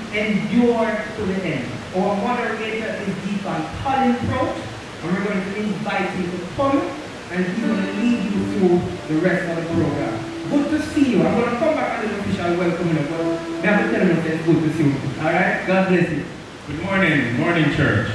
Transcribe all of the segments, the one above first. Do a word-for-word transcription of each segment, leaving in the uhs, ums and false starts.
endure to the end. Our moderator is Deacon Colin Prout, and we're going to invite him to come, and he's going to lead you through the rest of the program. Good to see you. I'm going to come back and do an official welcome, but we have to tell you that it's good to see you. All right? God bless you. Good morning. Morning, church.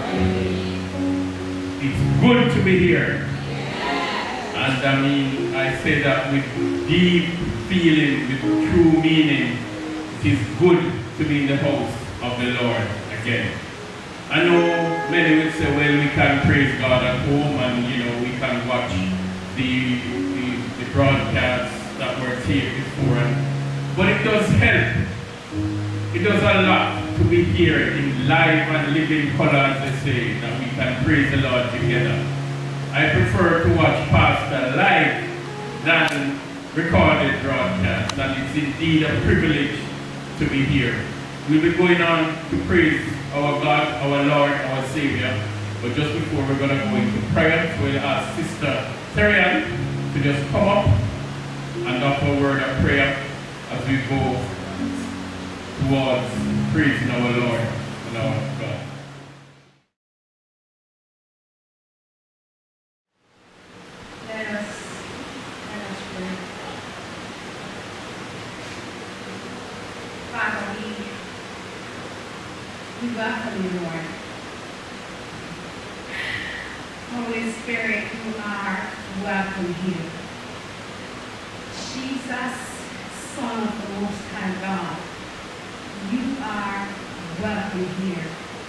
It's good to be here. And I mean, I say that with deep feeling, with true meaning. It is good to be in the house of the Lord again. I know many will say, well, we can praise God at home and, you know, we can watch the, the, the broadcasts that were taped before. But it does help. It does a lot to be here in live and living color, as they say, that we can praise the Lord together. I prefer to watch Pastor live than recorded broadcast, and it's indeed a privilege to be here. We'll be going on to praise our God, our Lord, our Savior. But just before we're going to go into prayer, we'll ask Sister Terry to just come up and offer a word of prayer as we go towards praising our Lord and our God. Let us, let us pray. Father, we, we welcome you, Lord. Holy Spirit, you are welcome here. Jesus, Son of the Most High God, you are welcome here.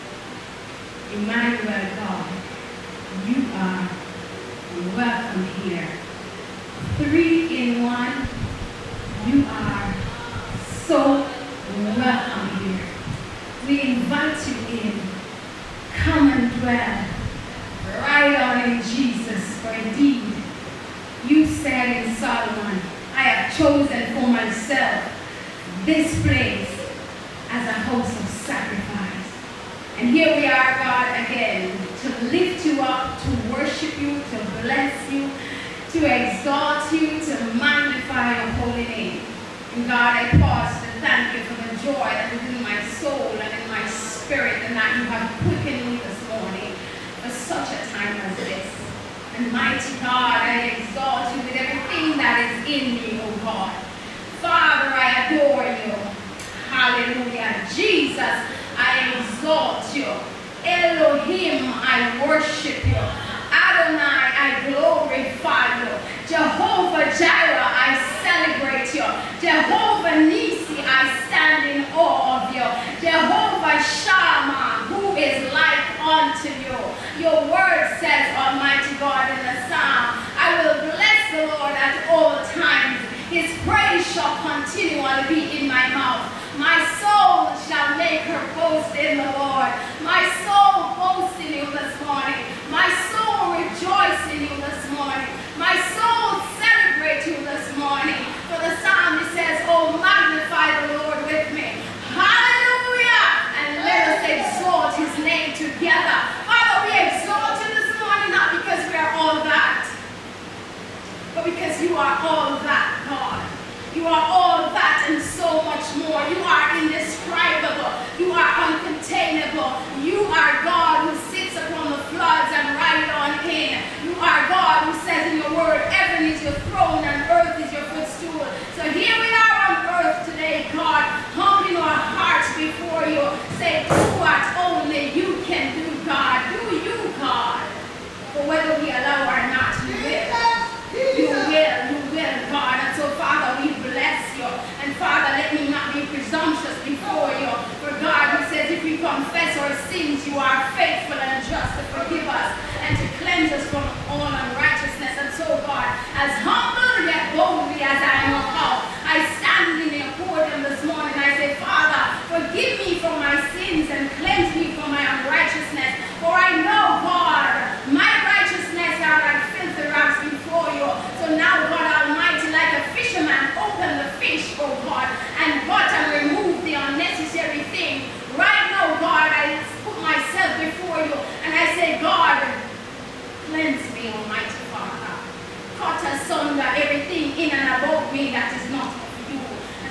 Emmanuel God, you are welcome here. Three in one, you are so welcome here. We invite you in. Come and dwell right on in Jesus, for indeed you said in Solomon, I have chosen for myself this place as a house of sacrifice. And here we are, God, again, to lift you up, to worship you, to bless you, to exalt you, to magnify your holy name. And God, I pause to thank you for the joy that is in my soul and in my spirit, and that you have quickened me this morning for such a time as this. And mighty God, I exalt you with everything that is in me, oh God. Father, I adore you. Hallelujah. Jesus, I exalt you. Elohim, I worship you. Adonai, I glorify you. Jehovah Jireh, I celebrate you. Jehovah Nisi, I stand in awe of you. Jehovah Shammah, who is like unto you. Your word says, Almighty God, in the Psalm, I will bless the Lord at all times. His praise shall continually be in my mouth. My soul shall make her boast in the Lord. My soul boasts in you this morning. My soul rejoices in you this morning. My soul celebrates you this morning. For the psalmist says, oh, magnify the Lord with me. Hallelujah! And let us exalt his name together. Father, we exalt you this morning, not because we are all that, but because you are all that, God. You are all that and so much more. You are indescribable. You are uncontainable. You are God who sits upon the floods and ride on in. You are God who says in your word, heaven is your throne and earth is your footstool. So here we are on earth today, God, humbling our hearts before you. Say, do what only you can do, God. Do you, God. For whether we allow or not, you will. You will, you will, God. And so, Father, we bless you. And Father, let me not be presumptuous before you. For God, who says if we confess our sins, you are faithful and just to forgive us and to cleanse us from all unrighteousness. And so, God, as humble yet boldly as I am about, I stand in your podium this morning. I say, Father, forgive me for my sins and cleanse me from my unrighteousness. For I know, God, my righteousness are like filthy rags before you. So now, God Almighty, like a fisherman, open the fish, oh God, and God, and remove the unnecessary thing. Right now, God, I put myself before you, and I say, God, cleanse me, Almighty Father. Cut asunder everything in and about me that is not of you. And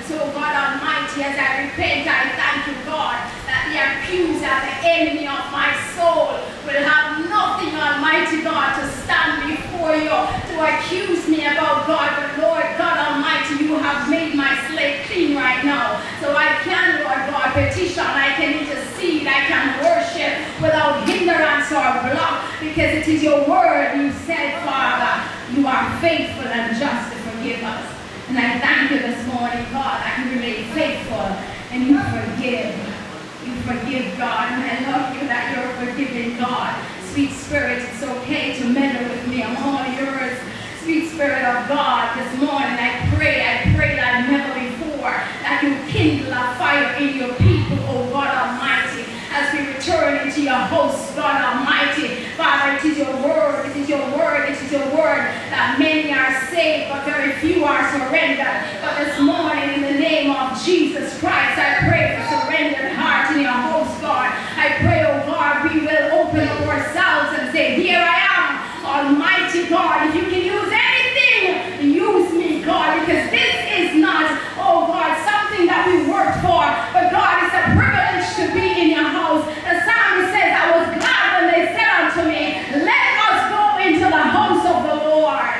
So, God Almighty, as I repent, I thank you, God, that the accuser, the enemy of my soul, will have nothing, Almighty God, to stand before you to accuse me about God. But Lord God Almighty, you have made my slate clean right now. So I can, Lord God, petition, I can intercede, I can worship without hindrance or block, because it is your word. You said, Father, you are faithful and just to forgive us. And I thank you this morning, God, that you remain faithful and you forgive. You forgive, God, and I love you that you're a forgiving God. Sweet Spirit, it's okay to meddle with me. I'm all yours. Sweet Spirit of God, this morning I pray, I pray like never before, that you kindle a fire in your people, oh God Almighty, as we return into your house, God Almighty. Father, it is your word, it is your word, it is your word that many are saved, but very few are surrendered. But this morning, in the name of Jesus Christ, I pray for surrendered heart in your house, God. I pray, oh God, we will open up ourselves and say, here I am, Almighty God. If you can use anything, use me, God, because this is not, oh God, something that we worked for, but God, it's a privilege to be in your house. The psalmist says, I was glad when they said unto me, let us go into the house of the Lord.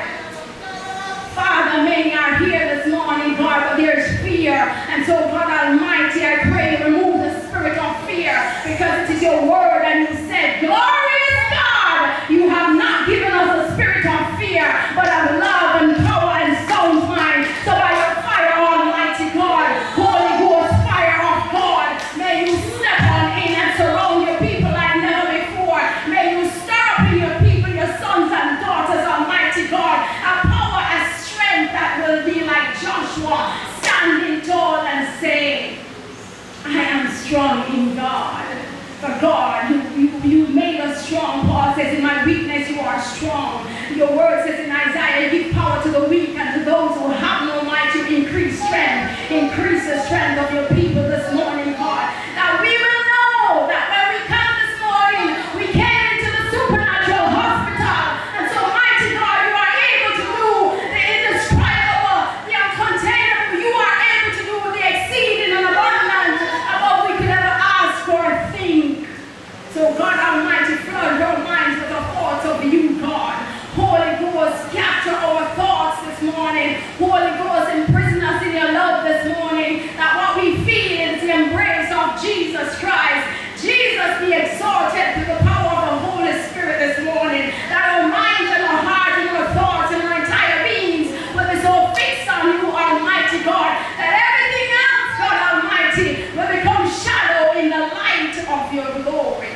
Father, many are here this morning, God, but there's fear. And so, God Almighty, I pray remove the spirit of fear, because it is your word, and you said, glorious God, you have not given us a spirit of fear, but of love and power and sound mind. So by your fire, Almighty God, Holy Ghost fire of God, may you step on in and surround your people like never before. May you stir up in your people, your sons and daughters, Almighty God, a power, a strength that will be like Joshua, standing tall and say, I am strong in God. For God, you, you, you made us strong. Paul says, in my weakness you are strong. Your word says in Isaiah, give power to the weak and to those who have no might, to increase strength. Increase the strength of your people this morning, God. That we will know that when we come this morning, we came into the supernatural hospital. And so, mighty God, you are able to do the indescribable, the uncontainable. You are able to do the exceeding and abundant above we could ever ask or think. So God Almighty, flood our minds with the thoughts of you, God. Holy Ghost, capture our thoughts this morning. Holy Ghost, imprison us in your love this morning. That what we feel is the embrace of Jesus Christ. Jesus be exalted through the power of the Holy Spirit this morning. That our minds and our hearts and our thoughts and our entire beings will be so fixed on you, Almighty God, that everything else, God Almighty, will become shadow in the light of your glory.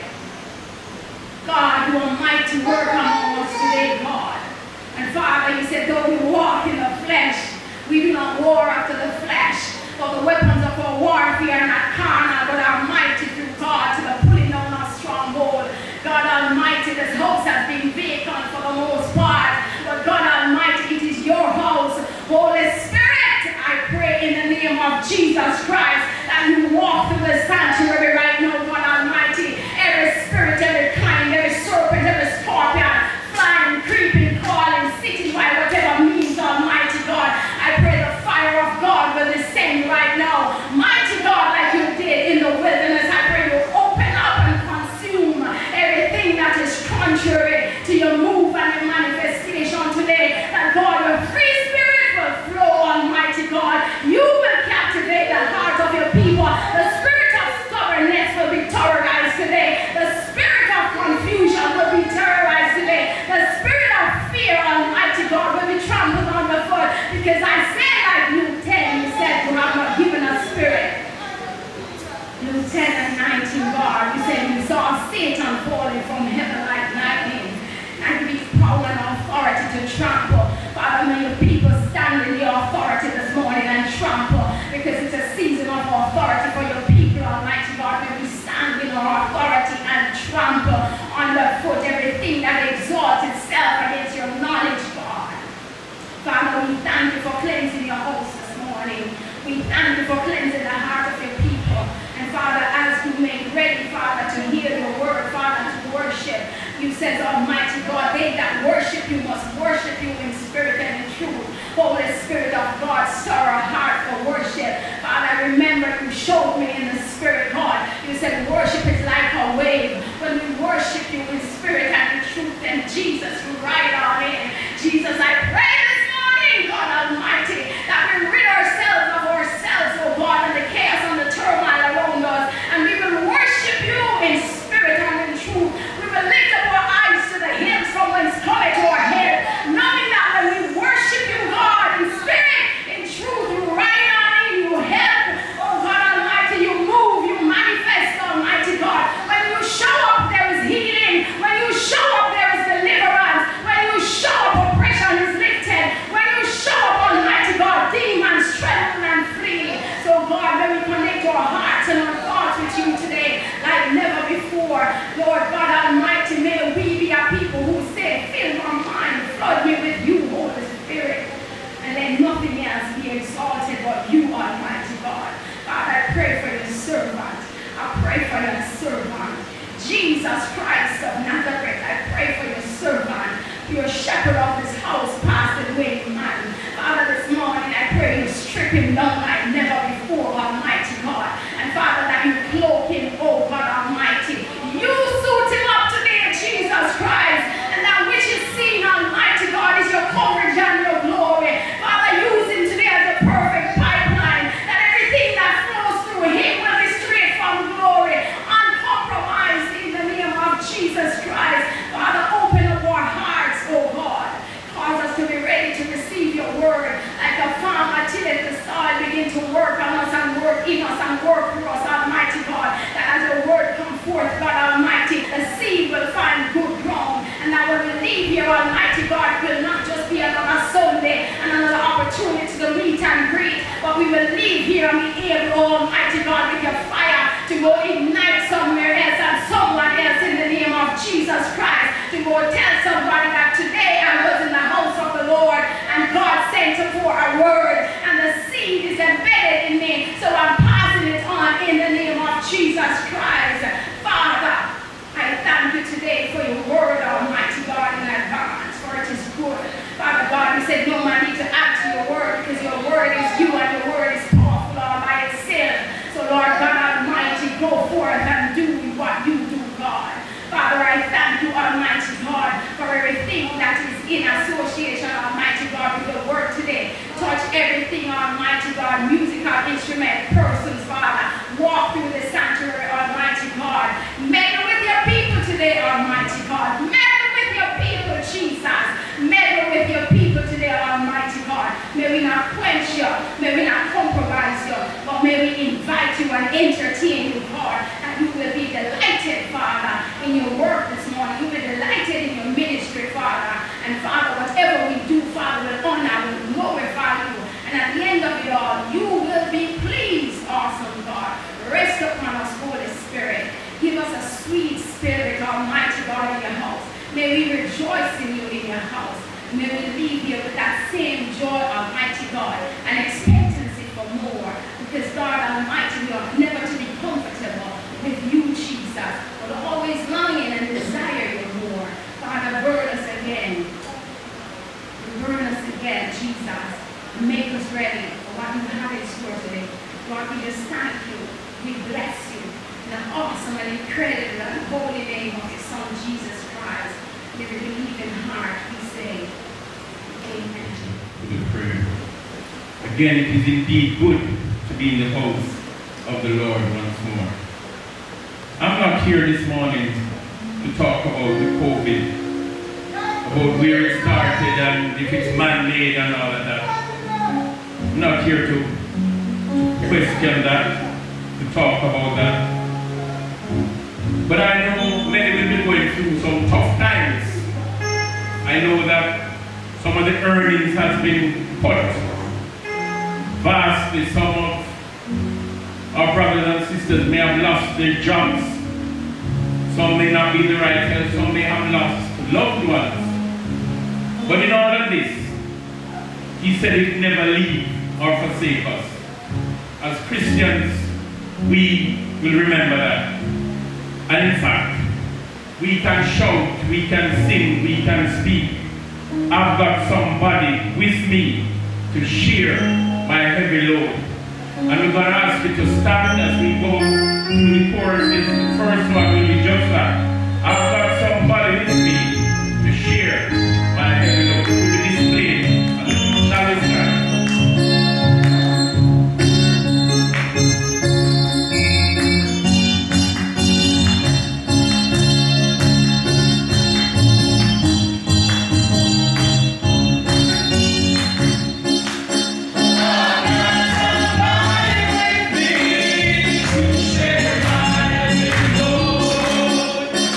God, you are mighty work among us today, God. And Father, you said, though we walk in the flesh, we do not war after the flesh. For the weapons of our warfare are not carnal, but are mighty through God to the pulling down of stronghold. God Almighty, this house has been vacant for the most part. But God Almighty, it is your house. Holy Spirit, I pray in the name of Jesus Christ that you walk through the sanctuary right now, God Almighty. Every spirit, every kind, every serpent, every scorpion, flying, creeping, crawling, sitting by whatever means, Almighty God. I pray the fire of God will descend right now. Mighty God, like you did in the wilderness, I pray you open up and consume everything that is contrary to your move and your manifestation today. That God, your free spirit will flow, Almighty God. You will captivate the heart of your people. The spirit of stubbornness will be terrorized today. The spirit of confusion will be terrorized today. The spirit of fear, Almighty God, will be trampled underfoot. Because I said like Luke ten, you said you have not given us spirit. Luke ten and nineteen, God, you said you saw Satan falling from heaven like lightning, and with power and authority to trample. Father, may your people stand in your authority this morning and trample, because it's a season of authority for your people, Almighty God. May we stand in our authority and trample underfoot everything that exalts itself against your knowledge, God. Father, we thank you for cleansing your house this morning. We thank you for cleansing the heart of your people. And Father, as you make ready, Father, to hear your word, Father, to worship, you said, Almighty God, they that worship you must worship you in spirit and in truth. Holy Spirit of God, stir our heart for worship. shepherd of this house passed away, man. Father, this morning I pray you strip him down like never before, Almighty God. And Father, that you cloak him, oh God Almighty. You suit him up today, Jesus Christ. And that which is seen, Almighty God, is your coverage and your glory. Father, use him today as a perfect pipeline. That everything that flows through him will be straight from glory, uncompromised in the name of Jesus Christ. Father, open up our hearts, oh God. Cause us to be ready to receive your word. Like a farmer tilleth the soil, begin to work on us and work in us and work through us, Almighty God. That as your word come forth, God Almighty, the seed will find good ground. And that when we leave here, Almighty God, will not just be another Sunday and another opportunity to meet and greet, but we will leave here and be able, Almighty God, with your fire to go ignite somewhere else and someone else in the name of Jesus Christ. To go tell somebody that today I was in the house of the Lord and God sent for a word and the seed is embedded in me, so I'm passing it on in the name of Jesus Christ. Father, I thank you today for your word, Almighty God, in advance, for it is good. Father God, you said no man need to add to your word because your word is you and your word is powerful all by itself. So Lord God Almighty, go forth and do what you do, God. Father, I thank you, Almighty God, for everything that is in association, Almighty God, with the word today. Touch everything, Almighty God, musical instrument, persons, Father. Walk through the sanctuary, Almighty God. Meddle with your people today, Almighty God. Meddle with your people, Jesus. Meddle with your people today, Almighty God. May we not quench you. May we not compromise you. But may we invite you and entertain you, God. And you will be delighted, Father, in your work this morning. You will be delighted in your ministry, Father. And Father, whatever we do, Father, will honor, will glorify you. And at the end of it all, you will be pleased, awesome God. Rest upon us, Holy Spirit. Give us a sweet spirit, Almighty God, in your house. May we rejoice in you in your house. May we leave here with that same joy, Almighty God, and expectancy for more. Because God Almighty, we are never to be comfortable with you, Jesus, but always longing and desire you more. Father, burn us again. Burn us again, Jesus. Make us ready for what you have in store today. Lord, we just thank you. We bless you in the awesome and incredible and holy name of your Son, Jesus Christ. With a believing heart, we say, amen. With a prayer. Again, it is indeed good to be in the house of the Lord once more. I'm not here this morning to talk about the COVID, about where it started and if it's man-made and all of that. I'm not here to, to question that, to talk about that. But I know many will be going through some tough times. I know that some of the earnings has been cut vastly. Some of our brothers and sisters may have lost their jobs. Some may not be in the right health. Some may have lost loved ones. But in all of this, he said he'd never leave or forsake us. As Christians, we will remember that. And in fact, we can shout, we can sing, we can speak. I've got somebody with me to share my heavy load. And we're going to ask you to stand as we go through the choruses. The first one will be just that. I've got somebody with me to share my heavy load. We'll be displayed. Shall we stand? Somebody with me to share my heavy load.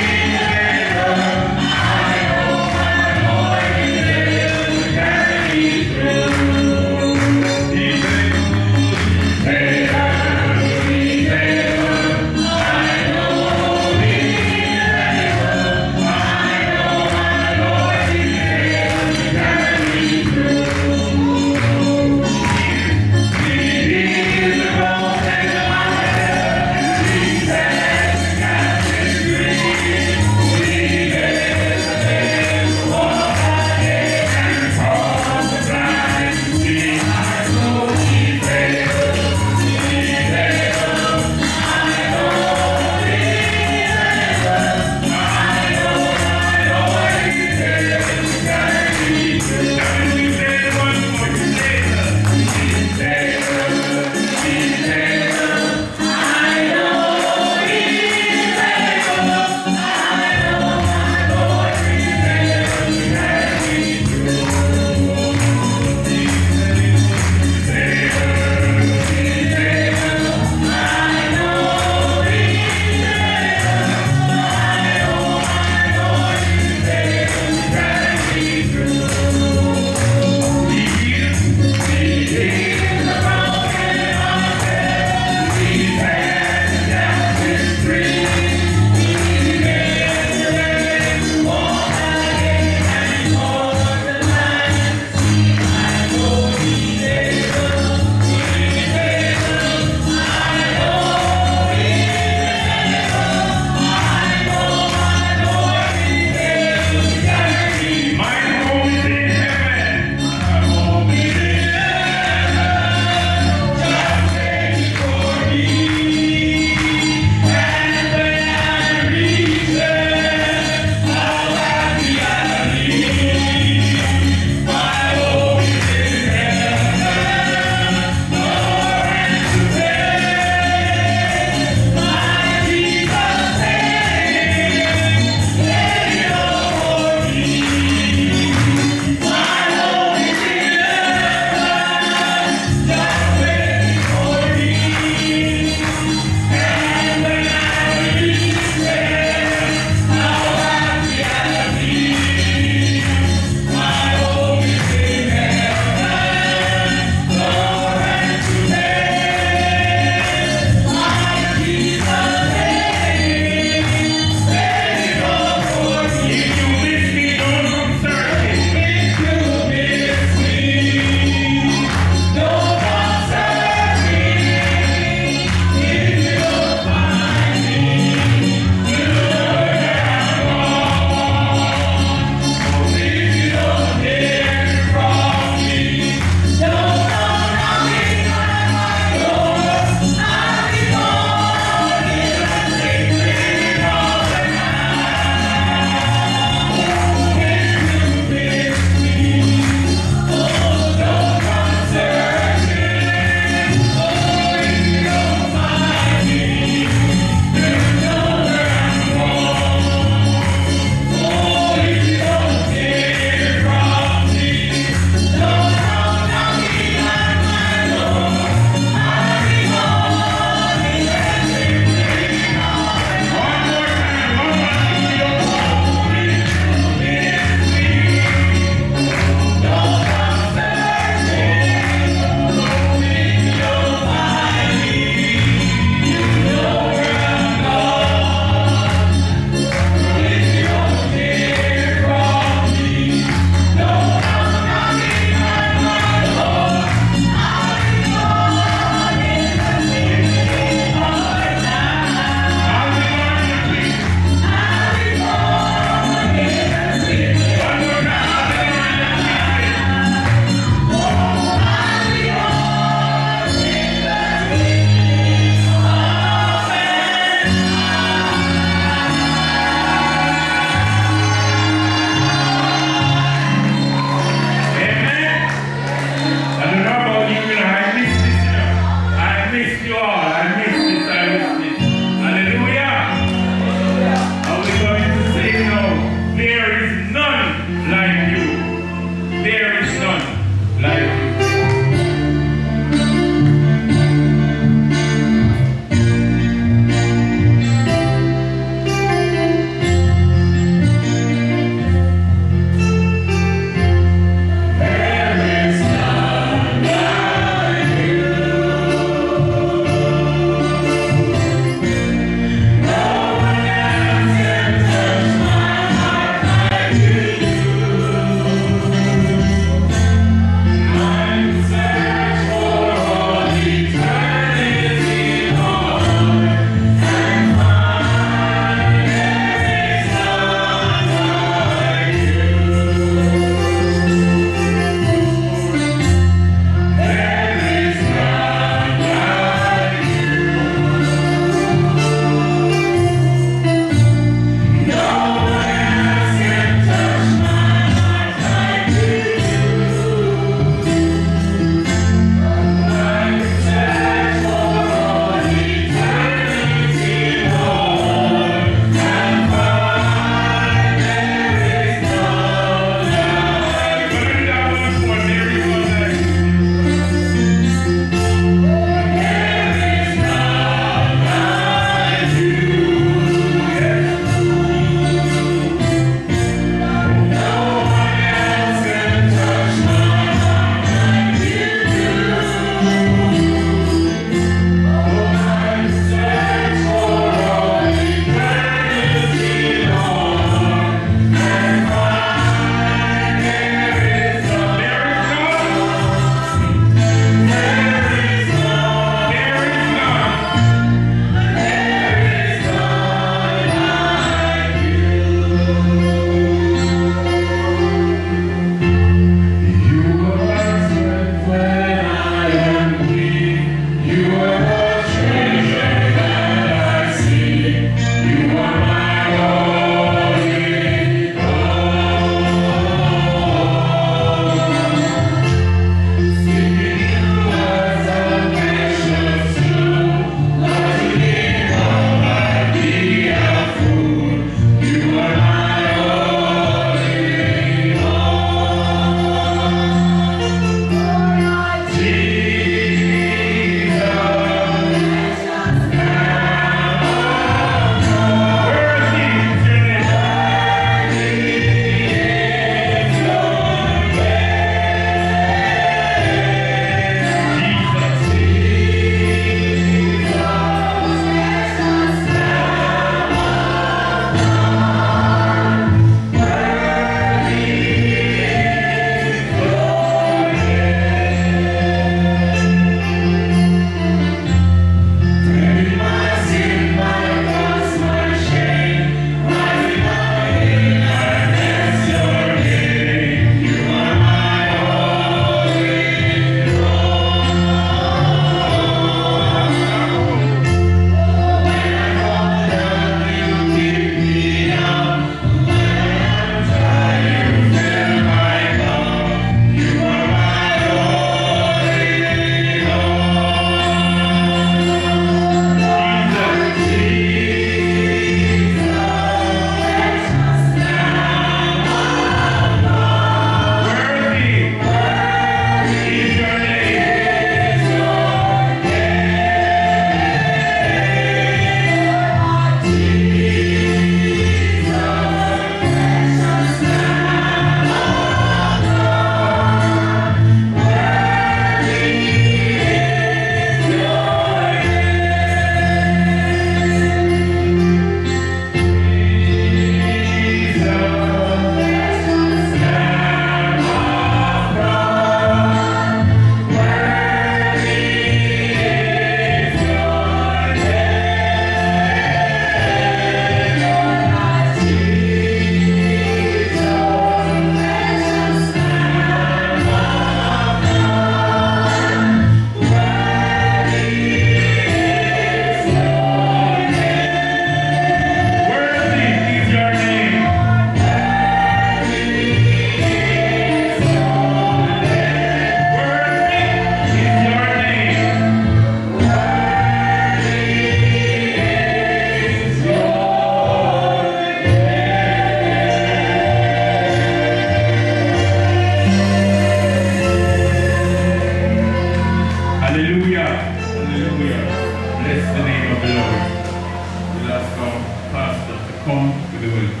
Hallelujah. Bless the name of the Lord. We'll ask our pastor to come with the welcome.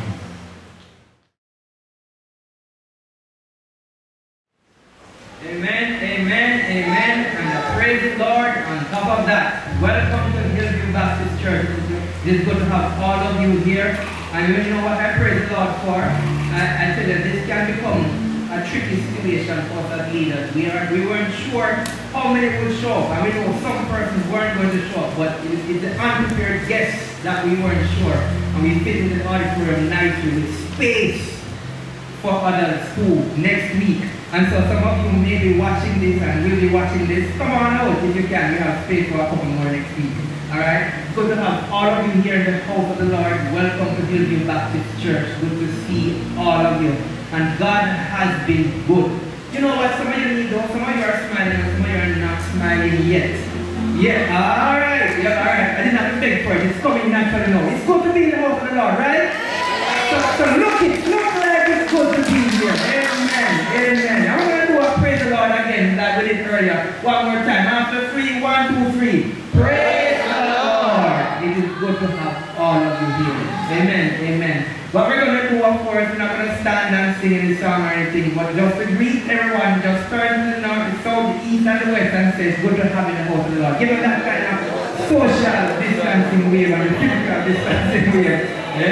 Amen, amen, amen, and I praise the Lord on top of that. Welcome to Hillview Baptist Church. It is good to have all of you here. And you know what I praise the Lord for? I, I tell you, this can become a tricky situation for us as leaders. We, are, we weren't sure how many would show up. And we know some persons weren't going to show up, but it, it's the unprepared guests that we weren't sure. And we fit in the auditorium nicely with space for others who next week. And so some of you may be watching this and will be watching this. Come on out if you can. We have space for a couple more next week. Alright? Good to have all of you here in the house of the Lord. Welcome to Hillview Baptist Church. Good to see all of you. And God has been good. You know what? Some of you need though. Some of you are smiling and some of you are not smiling yet. Yeah, alright. Yeah, alright. I didn't have to beg for it. It's coming naturally now. It's good to be in the house of the Lord, right? So, so look it. Look like it's good to be here. Amen. Amen. I'm going to do a praise the Lord again like we did earlier. One more time. After three, one, two, three. Praise the Lord. It is good to have all of you here. Amen. Amen. What we're going to do, of course, we're not going to stand and sing any song or anything, but just to greet everyone, just turn to the north, the south, the east, and the west and say, it's good to have in the house of the Lord. Give them that kind of social distancing wave and the physical distancing wave.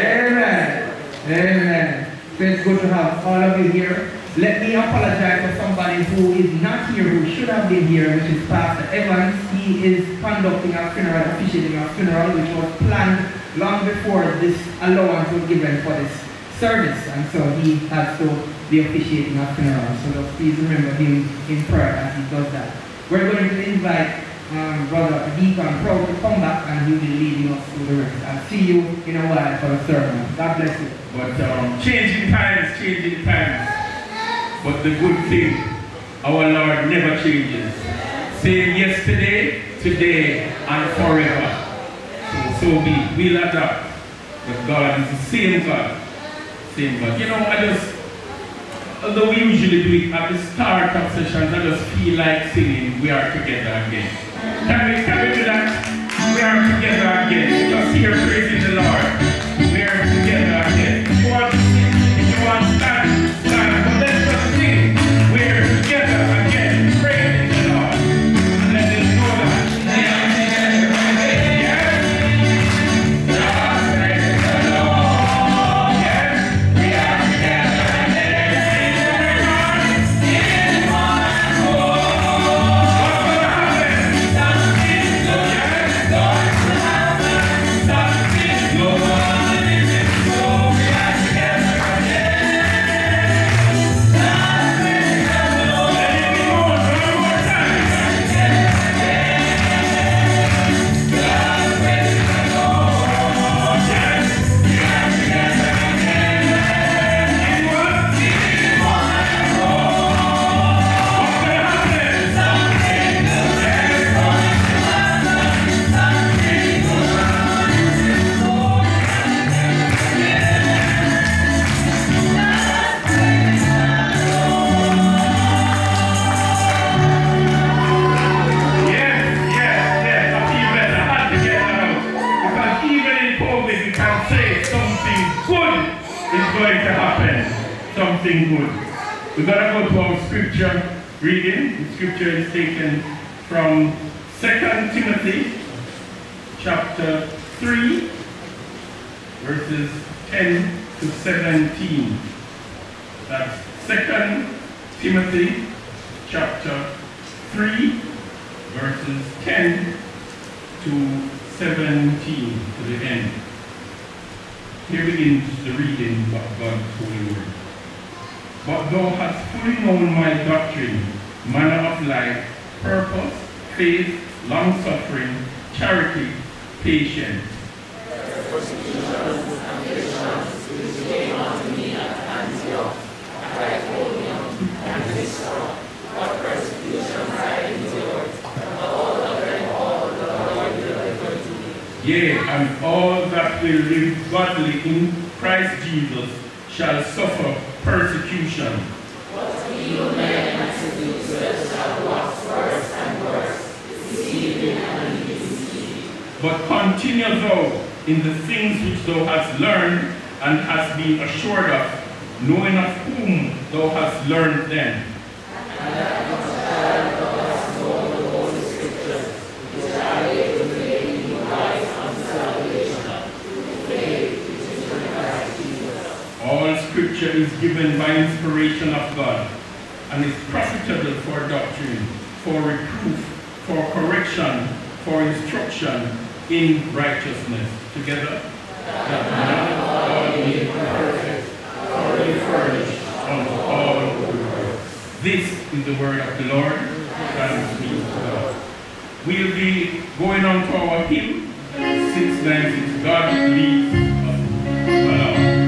Amen. Amen. So it's good to have all of you here. Let me apologize for somebody who is not here, who should have been here, which is Pastor Evans. He is conducting a funeral, officiating a funeral, which was planned long before this allowance was given for this service. And so he has to be officiating a funeral. So just please remember him in prayer as he does that. We're going to invite um, Brother Deacon Pro to come back and he'll be leading us through the rest. I'll see you in a while for the sermon. God bless you. But um, changing times, changing times. But the good thing, our Lord never changes. Same yesterday, today, and forever. So, so be. We'll adapt. But God is the same God. Same God. You know, I just, although we usually do it at the start of sessions, I just feel like singing We Are Together Again. Can we, can we do that? We are together again. Just here praising the Lord. We are together again. If you want to sing, if you want to stand, stand. But let's just sing. We are together again. Praising the Lord. And let us know that. Something good. We're going to go to our scripture reading. The scripture is taken from Second Timothy chapter three, verses ten to seventeen. That's Second Timothy chapter three, verses ten to seventeen to the end. Here begins the reading of God's holy word. But thou hast fully known my doctrine, manner of life, purpose, faith, long-suffering, charity, patience. Yea, and all that will live godly in Christ Jesus shall suffer persecution. But evil men and seducers shall wax worse and worse, deceiving and But continue thou in the things which thou hast learned and hast been assured of, knowing of whom thou hast learned them. And that from the child thou hast known the Holy Scriptures, which are able to make thee wise unto salvation, through faith which is in Christ Jesus. All Scripture is given by inspiration of God, and is profitable for doctrine, for reproof, for correction, for instruction in righteousness. Together, that man all be perfect, thoroughly furnished unto all good works. This is the word of the Lord. Thanks be to God. We'll be going on to our hymn, six ninety-six, God leads us along.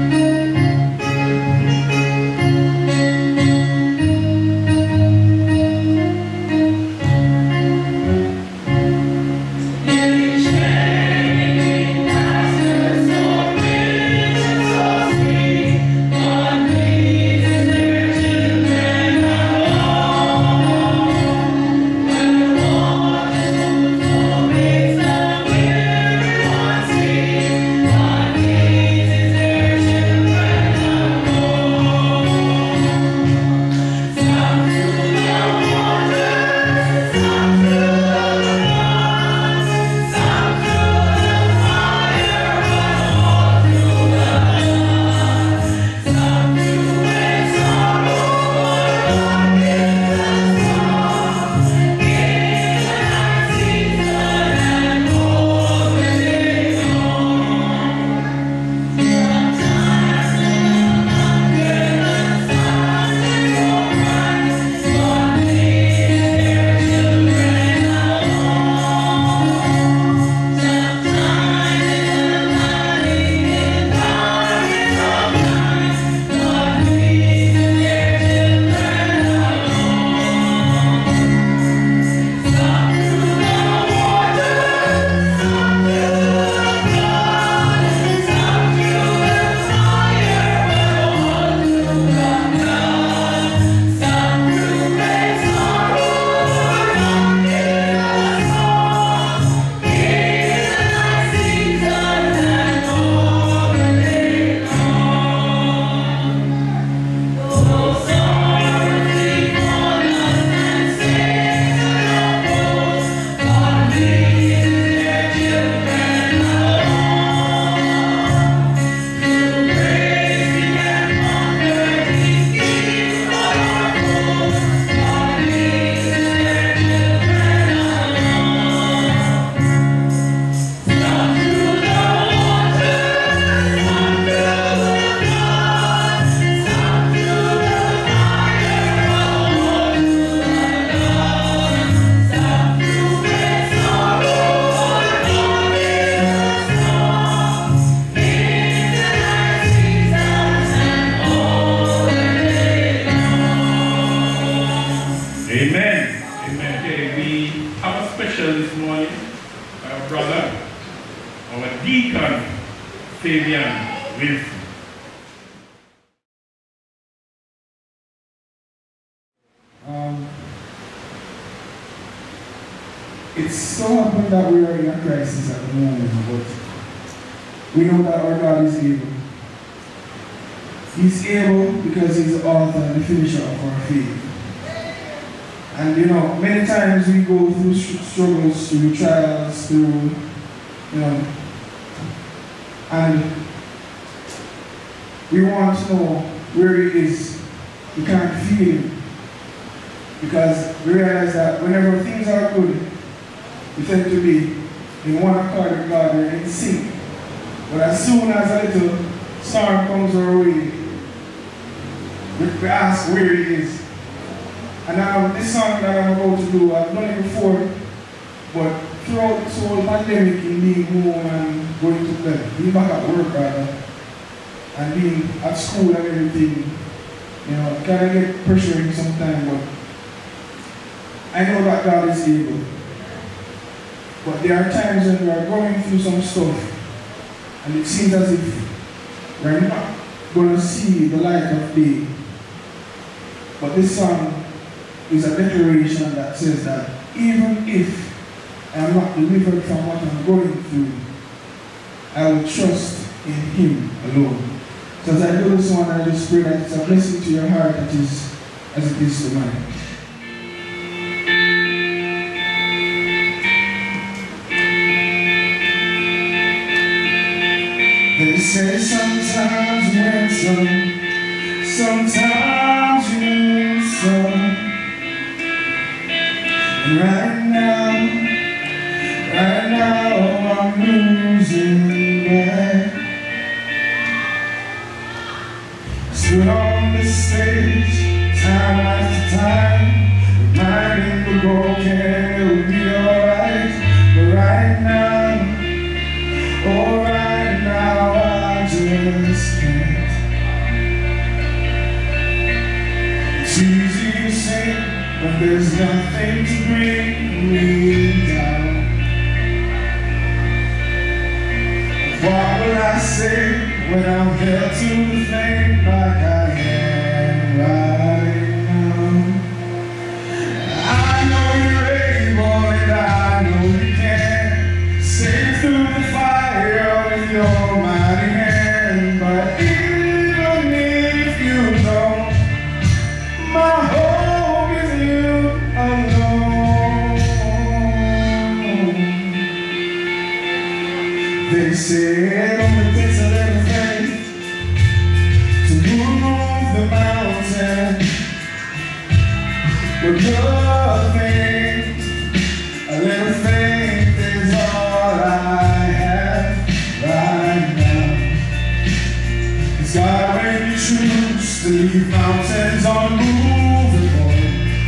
It's so happened that we are in a crisis at the moment, but we know that our God is able. He's able because He's the author and the finisher of our faith. And you know, many times we go through struggles, through trials, through, you know, and we want to know where He is. We can't feel Him. Because we realize that whenever things are good, we tend to be in one accord with God, we're in sync. But as soon as a little storm comes our way, we ask where He is. And um, this song that I'm about to do, I've done it before, but throughout this whole pandemic, in being home and going to play, being back at work rather, and being at school and everything, you know, kind of get pressuring sometimes, but I know that God is able. But there are times when we are going through some stuff, and it seems as if we're not going to see the light of day. But this song is a declaration that says that even if I am not delivered from what I'm going through, I will trust in Him alone. So as I do this one, I just pray that it's a blessing to your heart that is as it is to mine. They say sometimes you win some, sometimes you lose some. And right now, right now I'm losing back. Stood on the stage, time after time, reminding the broken it'll be alright. But right now, oh right now I just can't. It's easy to say when there's nothing to bring me down. What will I say when I'm held to the flame like I am right now? I know you're able and I know you can save through the fire with your mighty hand. But even if you don't, my hope is you alone. They say it only takes a little faith to move the mountain, but nothing, a little faith is all I have right now. It's God when you choose to leave mountains unmovable.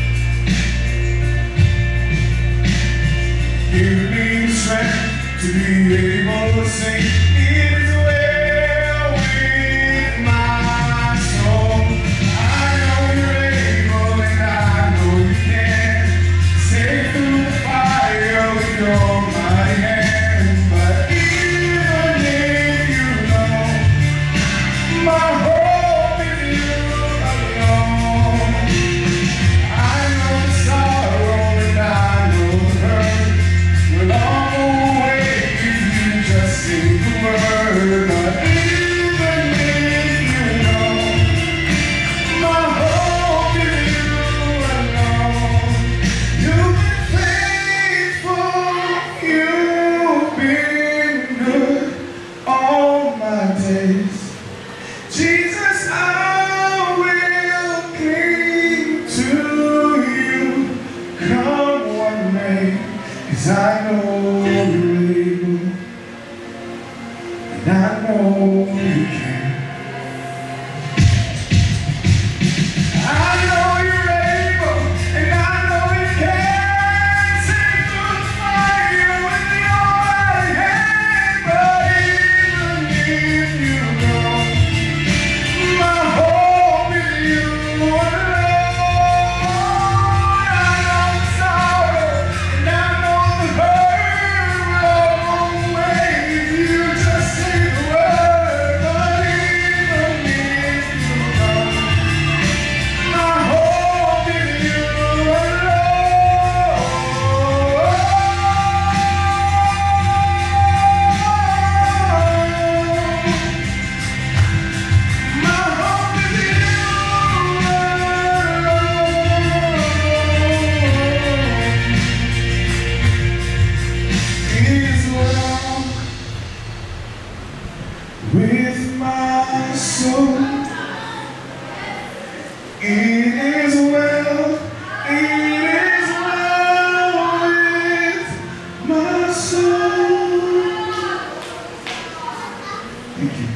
Give me the strength to be able to sing. It is well with my soul. I know you're able and I know you can save through the fire with your mighty hand. But even if you know, my hope is you alone. I know the sorrow and I know the hurt will all go away if you just say the word. But even if you know, my hope is you alone. You've been faithful, you've been good all my days. Jesus, I will cling to you, come what may, 'cause I know you're able, and I know you can. I know you're able, and I know you can save through the fire with your right hand. But even if you don't, my hope is you alone. I know the sorrow, and I know the hurt will go away if you just say the word. But even if you don't, my hope is you alone. My hope is you alone. It is well with my soul. It is well, it is well with my soul. Thank you.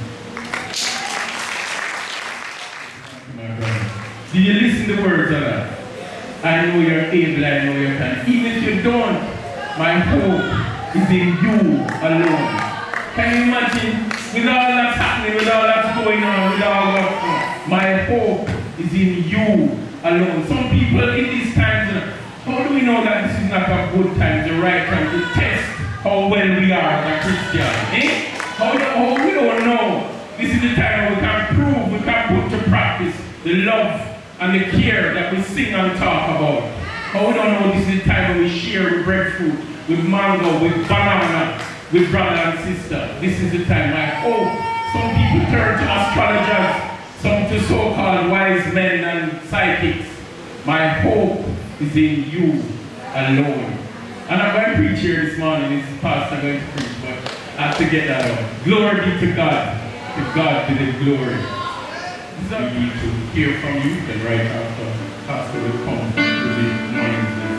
My brother. Do you listen to the words of that? I know you're able, I know you can. Even if you don't, my hope is in you alone. Can you imagine, with all that's happening, with all that's going on, with all that, my hope is in you alone. Some people in these times, you know, how do we know that this is not a good time, the right time to test how well we are as a Christian? Eh? How, do, how we don't know? This is the time we can prove, we can put to practice the love and the care that we sing and talk about. How we don't know this is the time when we share the breadfruit with mango, with banana, with brother and sister. This is the time. I hope some people turn to astrologers, some to so-called wise men and psychics. My hope is in you alone. And I'm going to preach here this morning. This pastor going to preach, but I have to get that out. Glory be to God. To God be the glory. We need to hear from you, then right after pastor will come to the morning's message.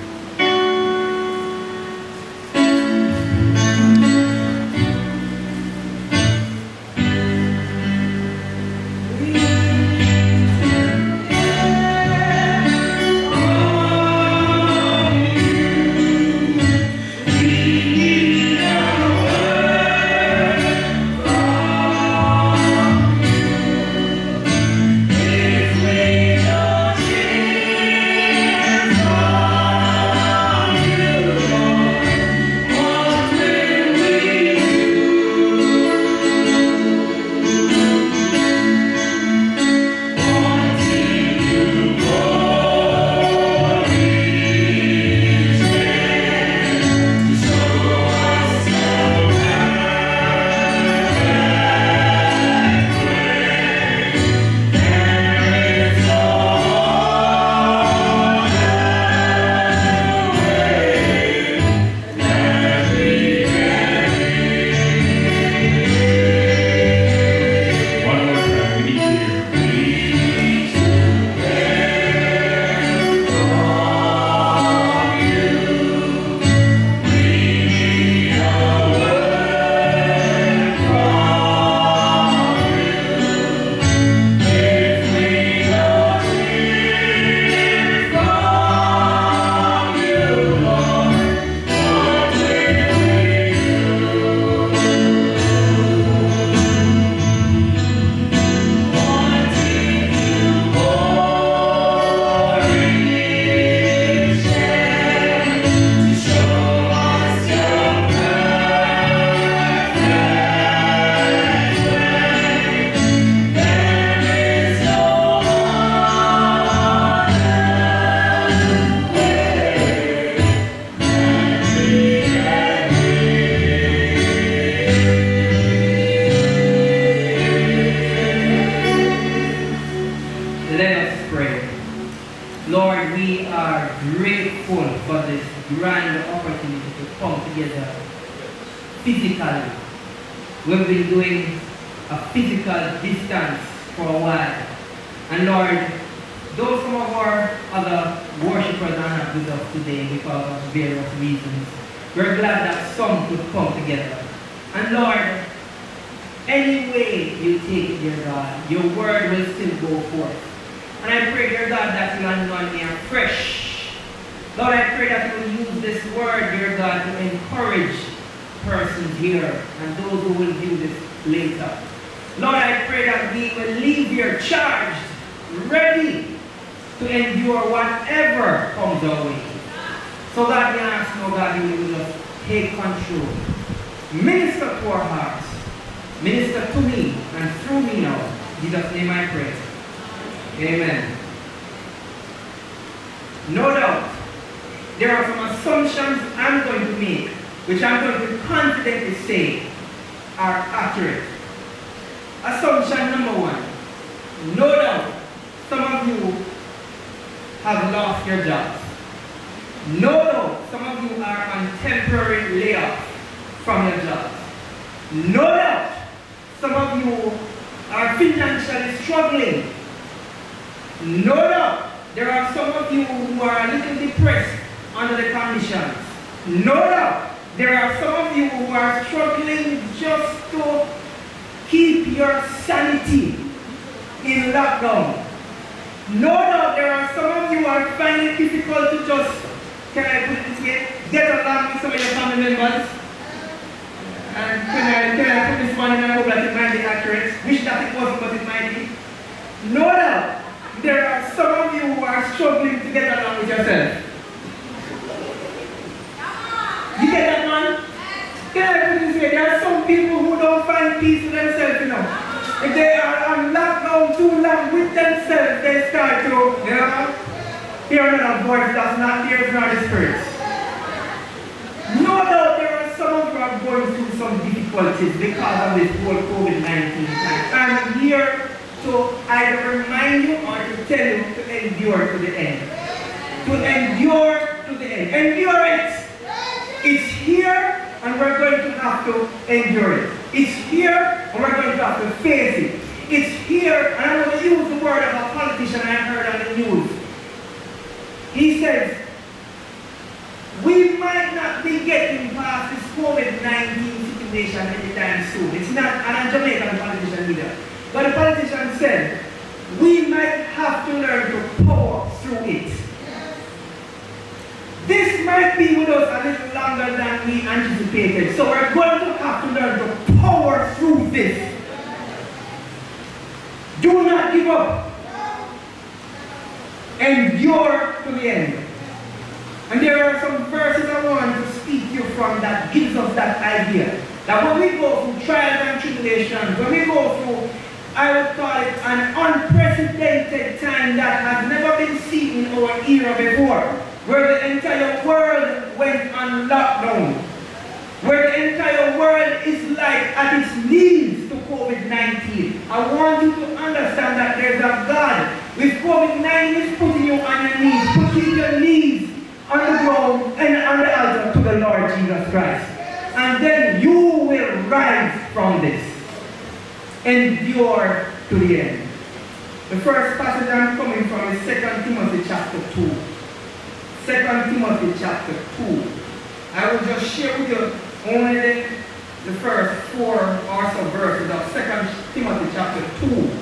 Physically. We've been doing a physical distance for a while. And Lord, though some of our other worshippers are not with us today because of various reasons, we're glad that some could come together. And Lord, any way you take it, dear God, your word will still go forth. And I pray, dear God, that you anoint me afresh. Lord, I pray that you will use this word, dear God, to encourage persons here and those who will view this later. Lord, I pray that we will leave here charged, ready to endure whatever comes our way. So God, we ask, oh God, you will just take control. Minister to our hearts. Minister to me and through me now. In Jesus' name I pray. Amen. No doubt, there are some assumptions I'm going to make, which I'm going to confidently say are accurate. Assumption number one. No doubt, some of you have lost your jobs. No doubt, some of you are on temporary layoff from your jobs. No doubt, some of you are financially struggling. No doubt, there are some of you who are a little depressed under the conditions. No doubt, there are some of you who are struggling just to keep your sanity in lockdown. No doubt, there are some of you who are finding it difficult to just, can I put it this way, get along with some of your family members. And can I, can I put this one in and hope that it might be accurate? Wish that it wasn't, but it might be. No doubt, there are some of you who are struggling to get along with yourself. You get that, man? Can I put it this way? There are some people who don't find peace with themselves, you know. If they are on lockdown too long with themselves, they start to, you know, hear another voice that's not here from the spirits. going through some difficulties because of this whole COVID nineteen time. I'm here to either remind you or to tell you to endure to the end. To endure to the end. Endure it. It's here and we're going to have to endure it. It's here and we're going to have to face it. It's here, and I'm going to use the word of a politician I heard on the news. He says, we might not be getting past this COVID nineteen situation anytime soon. It's not, and I'm Jamaican politician either. But the politician said, we might have to learn to power through it. This might be with us a little longer than we anticipated. So we're going to have to learn to power through this. Do not give up. Endure to the end. And there are some verses I want to speak to you from that gives us that idea. That when we go through trials and tribulations, when we go through, I would call it an unprecedented time that has never been seen in our era before, where the entire world went on lockdown, where the entire world is like at its knees to COVID nineteen. I want you to understand that there's a God. With COVID nineteen is putting you on your knees, putting your knees on the ground and on the altar to the Lord Jesus Christ. And then you will rise from this. Endure to the end. The first passage I'm coming from is Second Timothy chapter two. Second Timothy chapter two. I will just share with you only the, the first four or so verses of Second Timothy chapter two.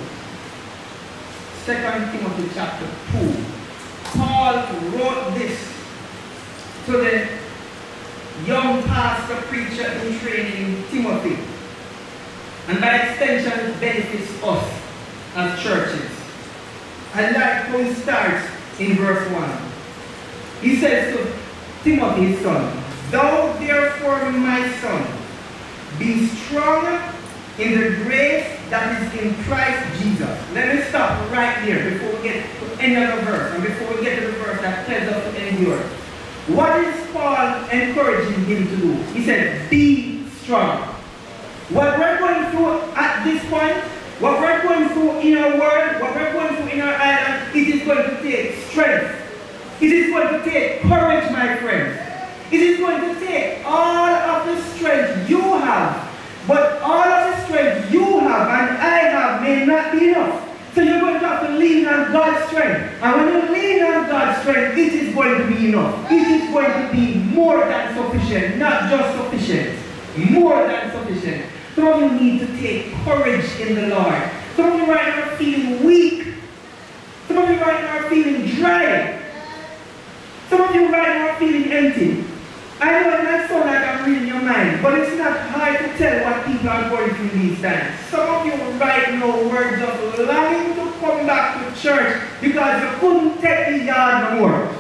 Second Timothy chapter two. Paul wrote this to the young pastor, preacher in training, Timothy. And by extension, it benefits us as churches. I like how he starts in verse one. He says to Timothy, his son, thou therefore, my son, be strong in the grace that is in Christ Jesus. Let me stop right here before we get to any other verse, and before we get to the verse that tells us to endure. What is Paul encouraging him to do? He said, be strong. What we're going through at this point, what we're going through in our world, what we're going through in our island, it is going to take strength. It is going to take courage, my friends. It is going to take all of the strength you have. But all of the strength you have and I have may not be enough. So you're going to have to lean on God's strength. And when you lean on God's strength, it is going to be enough. It is going to be more than sufficient, not just sufficient. More than sufficient. Some of you need to take courage in the Lord. Some of you right now are feeling weak. Some of you right now are feeling dry. Some of you right now are feeling empty. I know it might sound like I'm reading your mind, but it's not hard to tell what people are going through these times. Some of you right now were just longing to come back to church because you couldn't take the yard no more.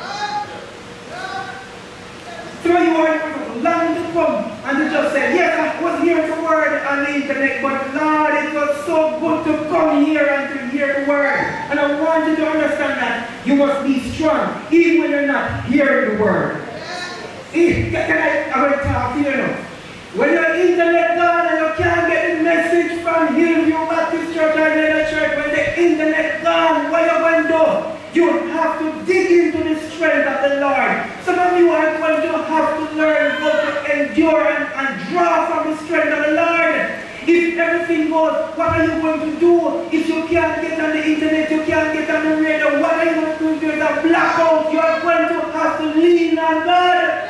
Some of you are longing to come and to just say, yes, I was hearing the word on the internet, but Lord, it was so good to come here and to hear the word. And I want you to understand that you must be strong, even when you're not hearing the word. Can I, I'm going to talk to you now. When your internet gone and you can't get the message from Hillview Baptist Church or another church, when the internet gone, what are you going to do? You have to dig into the strength of the Lord. Some of you are going to have to learn how to endure and, and draw from the strength of the Lord. If everything goes, what are you going to do? If you can't get on the internet, you can't get on the radio, what are you going to do if there's a blackout? You are going to have to lean on God.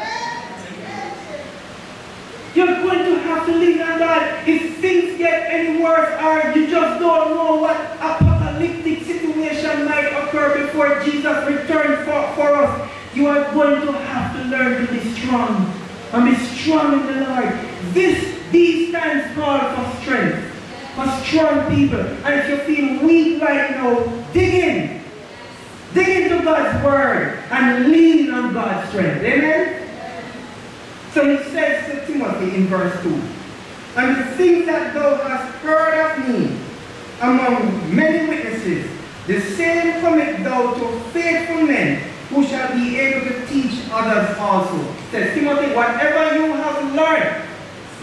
You're going to have to lean on God. If things get any worse or you just don't know what apocalyptic situation might occur before Jesus returns for, for us, you are going to have to learn to be strong. And be strong in the Lord. This, these times call for strength. For strong people. And if you feel weak right now, dig in. Dig into God's word and lean on God's strength. Amen? So he says to Timothy in verse two, and the things that thou hast heard of me among many witnesses, the same commit thou to faithful men who shall be able to teach others also. Says Timothy, whatever you have learned,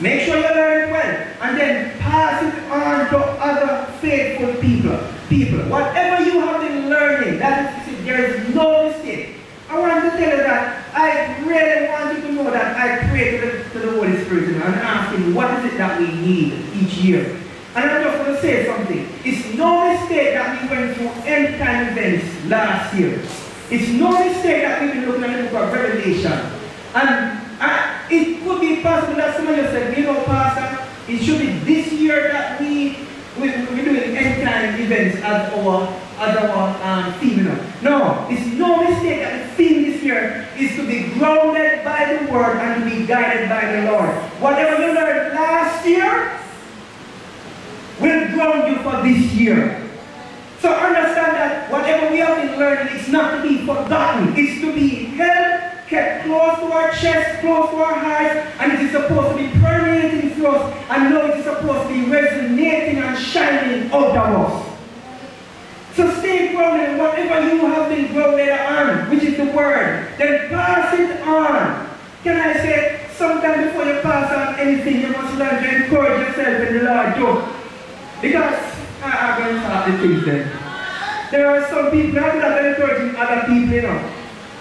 Make sure you learn it well. And then pass it on to other faithful people. People. Whatever you have been learning, that is, there is no mistake. I want to tell you that I really want you to know that I pray to the, to the Holy Spirit and ask Him what is it that we need each year. And I'm just going to say something. It's no mistake that we went through end time events last year. It's no mistake that we've been looking at the book of Revelation. And uh, it could be possible that some of you said, you know, Pastor, it should be this year that we, we, we're doing end time events as our, as our um, theme. You know. No, it's no mistake that the theme this year is to be grounded by the Word and to be guided by the Lord. Whatever you learned last year will ground you for this year. So understand that whatever we have been learning, it's not to be forgotten. It's to be held, kept close to our chest, close to our hearts, and it is supposed to be permeating through us, and know it is supposed to be resonating and shining out of us. So stay grounded in whatever you have been grounded on, which is the Word. Then pass it on. Can I say, sometime before you pass on anything, you must learn to encourage yourself in the Lord too. Because I'm going to start the things then. There are some people that are encouraging other people, you know.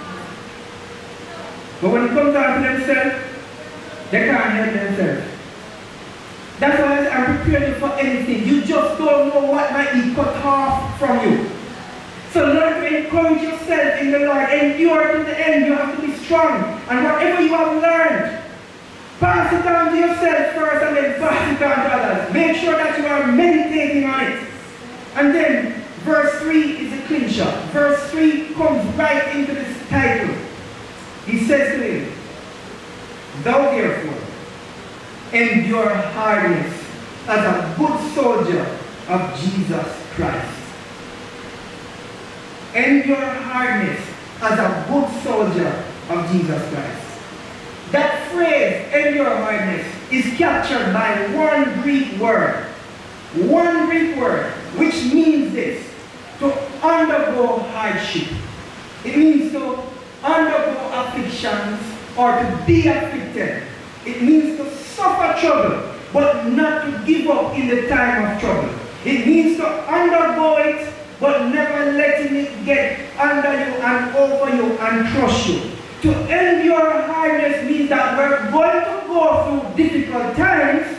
But when it comes down to themselves, they can't help themselves. That's why I'm preparing you for anything. You just don't know what might be cut off from you. So learn to encourage yourself in the Lord. Endure to the end. You have to be strong. And whatever you have learned, pass it on to yourself first and then pass it on to others. Make sure that you are meditating on it. And then verse three is a clincher. Verse three comes right into this title. He says to him, thou therefore endure hardness as a good soldier of Jesus Christ. Endure hardness as a good soldier of Jesus Christ. That phrase, endure hardness, is captured by one Greek word. One Greek word, which means this: to undergo hardship. It means to undergo afflictions or to be afflicted. It means to suffer trouble, but not to give up in the time of trouble. It means to undergo it, but never letting it get under you and over you and crush you. To endure hardness means that we're going to go through difficult times,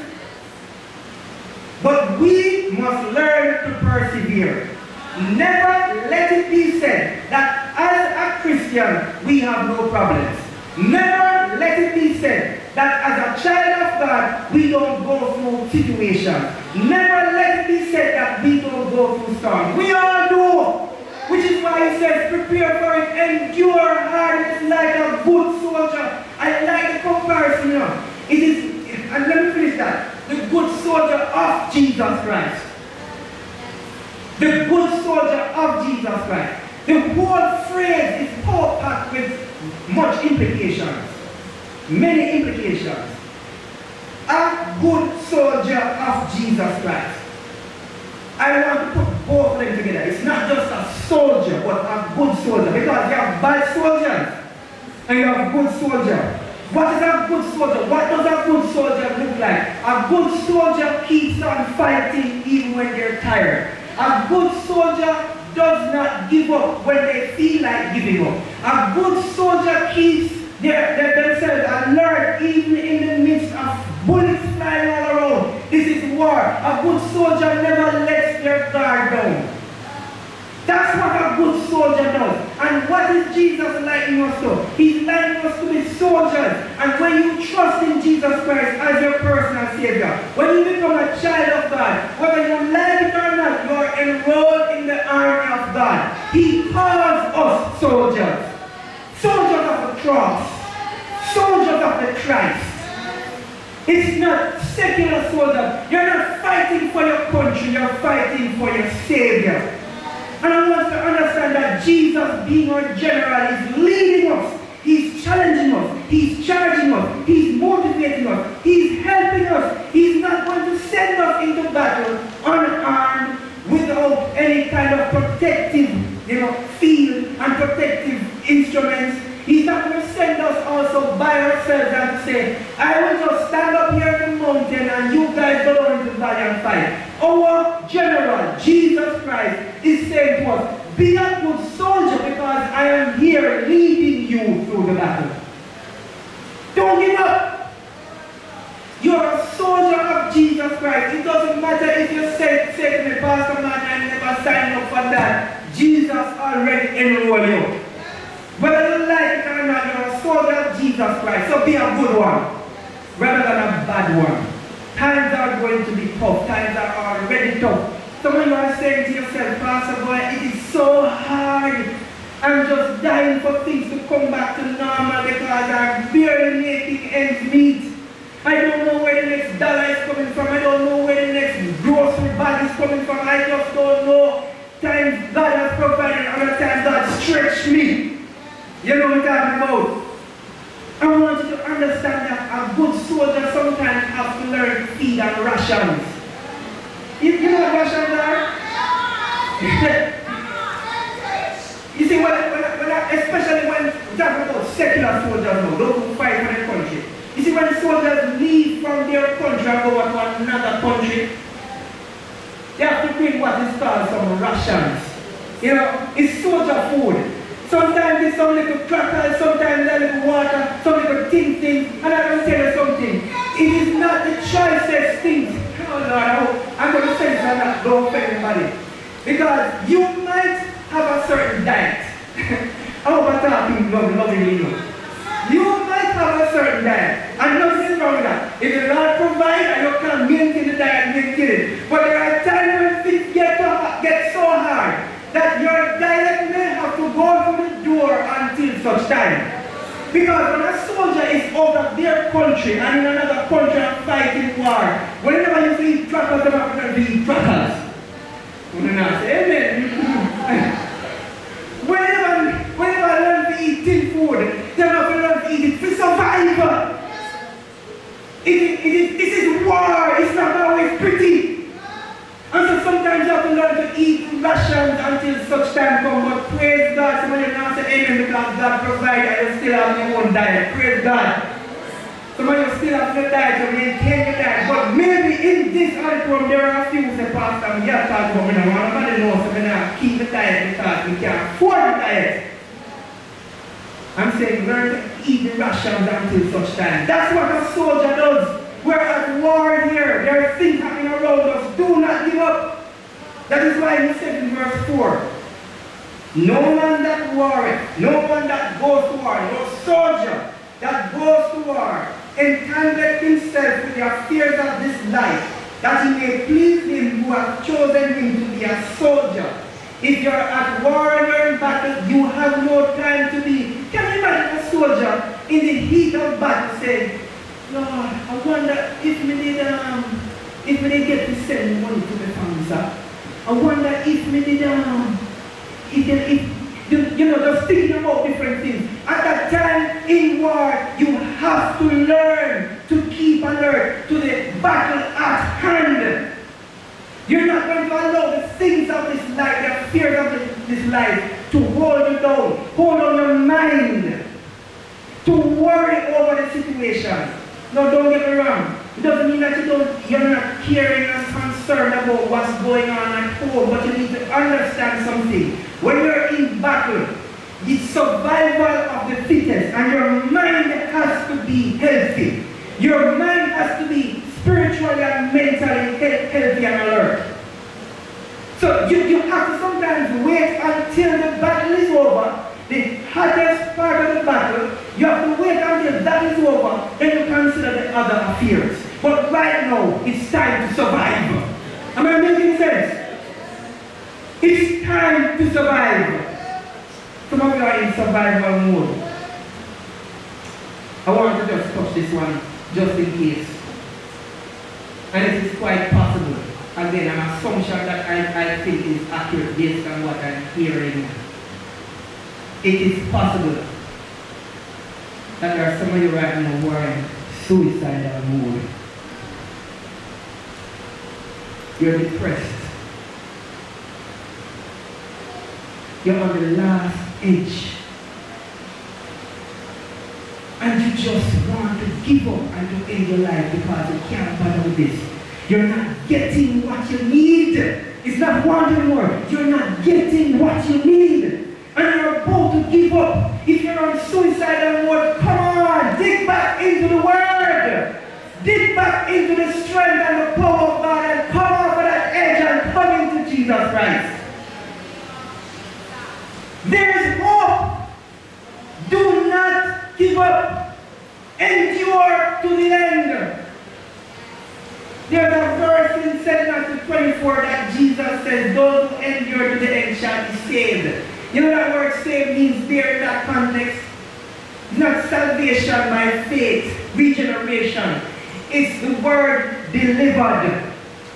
but we must learn to persevere. Never let it be said that as a Christian we have no problems. Never let it be said that as a child of God we don't go through situations. Never let it be said that we don't go through storms. We all do. Which is why he says, prepare for it, endure hardness like a good soldier. I like the comparison, you know. It is, and let me finish that. The good soldier of Jesus Christ. The good soldier of Jesus Christ. The whole phrase is packed with much implications. Many implications. A good soldier of Jesus Christ. I want to put both of them together. It's not just a soldier, but a good soldier. Because you have bad soldiers and you have good soldier. What is a good soldier? What does a good soldier look like? A good soldier keeps on fighting even when they're tired. A good soldier does not give up when they feel like giving up. A good soldier keeps their, their, themselves alert even in the midst of bullets flying all around. This is war. A good soldier never lets their guard down. That's what a good soldier does. And what is Jesus liking us to? He's liking us to be soldiers. And when you trust in Jesus Christ as your personal Savior, when you become a child of God, whether you like it or not, you are enrolled in the army of God. He calls us soldiers. Soldiers of the cross. Soldiers of the Christ. It's not secular soldiers. You're not fighting for your country, you're fighting for your Savior. And I want to understand that Jesus, being our general, is leading us. He's challenging us. He's charging us. He's motivating us. He's helping us. He's not going to send us into battle unarmed without any kind of protective, you know, field and protective instruments. He's not going to send us also by ourselves and say, I will just stand up here in the fight. Our general, Jesus Christ, is saying to us, be a good soldier because I am here leading you through the battle. Don't give up. You're a soldier of Jesus Christ. It doesn't matter if you say, say to me, Pastor Man, I never signed up for that. Jesus already enrolled you. Whether you like it or not, you're a soldier of Jesus Christ. So be a good one rather than a bad one. Times are going to be tough. Times are already tough. Some of you are saying to yourself, Pastor boy, it is so hard. I'm just dying for things to come back to normal because I'm barely making ends meet. I don't know where the next dollar is coming from. I don't know where the next grocery bag is coming from. I just don't know. Times God has provided, other times God stretched me. You know what I'm talking about? I want you to understand that a good soldier sometimes has to learn to feed on rations. You, you know what rations are? You see, when, when, when, especially when we're talking about secular soldiers now, those who fight for their country. You see, when soldiers leave from their country and go to another country, they have to bring what is called some rations. You know, it's soldier food. Sometimes it's some little crackers, sometimes a little water, some little thin things. And I can tell you something. It is not the choicest things. Oh Lord, I hope I'm going to say this and not go offend anybody. Because you might have a certain diet. I hope I'm talking lovingly enough. You might have a certain diet. And nothing wrong with that. If the Lord provides and you can maintain the diet, maintain it. But there are times when things get, up, get so hard that your diet may have to go through the door until such time. Because when a soldier is out of their country and in another country and fighting war, whenever you see crackers, they have to eat crackers. You know, say amen. whenever, whenever I learn to eat tin food, they have to learn to eat it to survive. It, it, it, this is war, it's not always pretty. And so sometimes you have to learn to eat rations until such time comes. But praise God, some of you now say amen because God provides and you still have your own diet. Praise God. Some of you still have your diet, you maintain your diet. But maybe in this album there are a few who say, Pastor, I'm here to talk about me now. Nobody knows so we now keep the diet because we can't afford the diet. I'm saying learn to eat the rations until such time. That's what a soldier does. We're at war here. There are things happening around us. Do not give up. That is why he said in verse four, no man that warreth, no one that goes to war, no soldier that goes to war, entangleth himself with the affairs of this life, that he may please him who hath chosen him to be a soldier. If you're at war and you're in battle, you have no time to be. Can you imagine a soldier in the heat of battle saying, Lord, I wonder if we did um if we did get to send money to the family, sir. I wonder if we did um if they, if you, you know just thinking about different things. At that time in war, you have to learn to keep alert to the battle at hand. You're not going to allow the things of this life, the fears of this, this life to hold you down. Hold on your mind to worry over the situation. No, don't get me wrong. It doesn't mean that you don't, you're not caring and concerned about what's going on at home, but you need to understand something. When you're in battle, it's survival of the fittest, and your mind has to be healthy. Your mind has to be spiritually and mentally healthy and alert. So you, you have to sometimes wait until the battle is over. The hottest part of the battle, you have to wait until that is over, then you consider the other affairs. But right now, it's time to survive. Am I making sense? It's time to survive. Some of you are in survival mode. I want to just touch this one, just in case. And it is quite possible. Again, an assumption that I, I think is accurate based on what I'm hearing. It is possible that there are some of you right now who are in suicidal mode. You're depressed. You're on the last edge. And you just want to give up and to end your life because you can't bother with this. You're not getting what you need. It's not wanting more. You're not getting what you need. And you're about to give up. If you're on suicidal mode, come on, dig back into the Word. Dig back into the strength and the power of God and come off of that edge and come into Jesus Christ. There is hope. Do not give up. Endure to the end. There's a verse in Second Matthew twenty-four that Jesus says, those who endure to the end shall be saved. You know that word saved means there in that context? It's not salvation by faith, regeneration. It's the word delivered.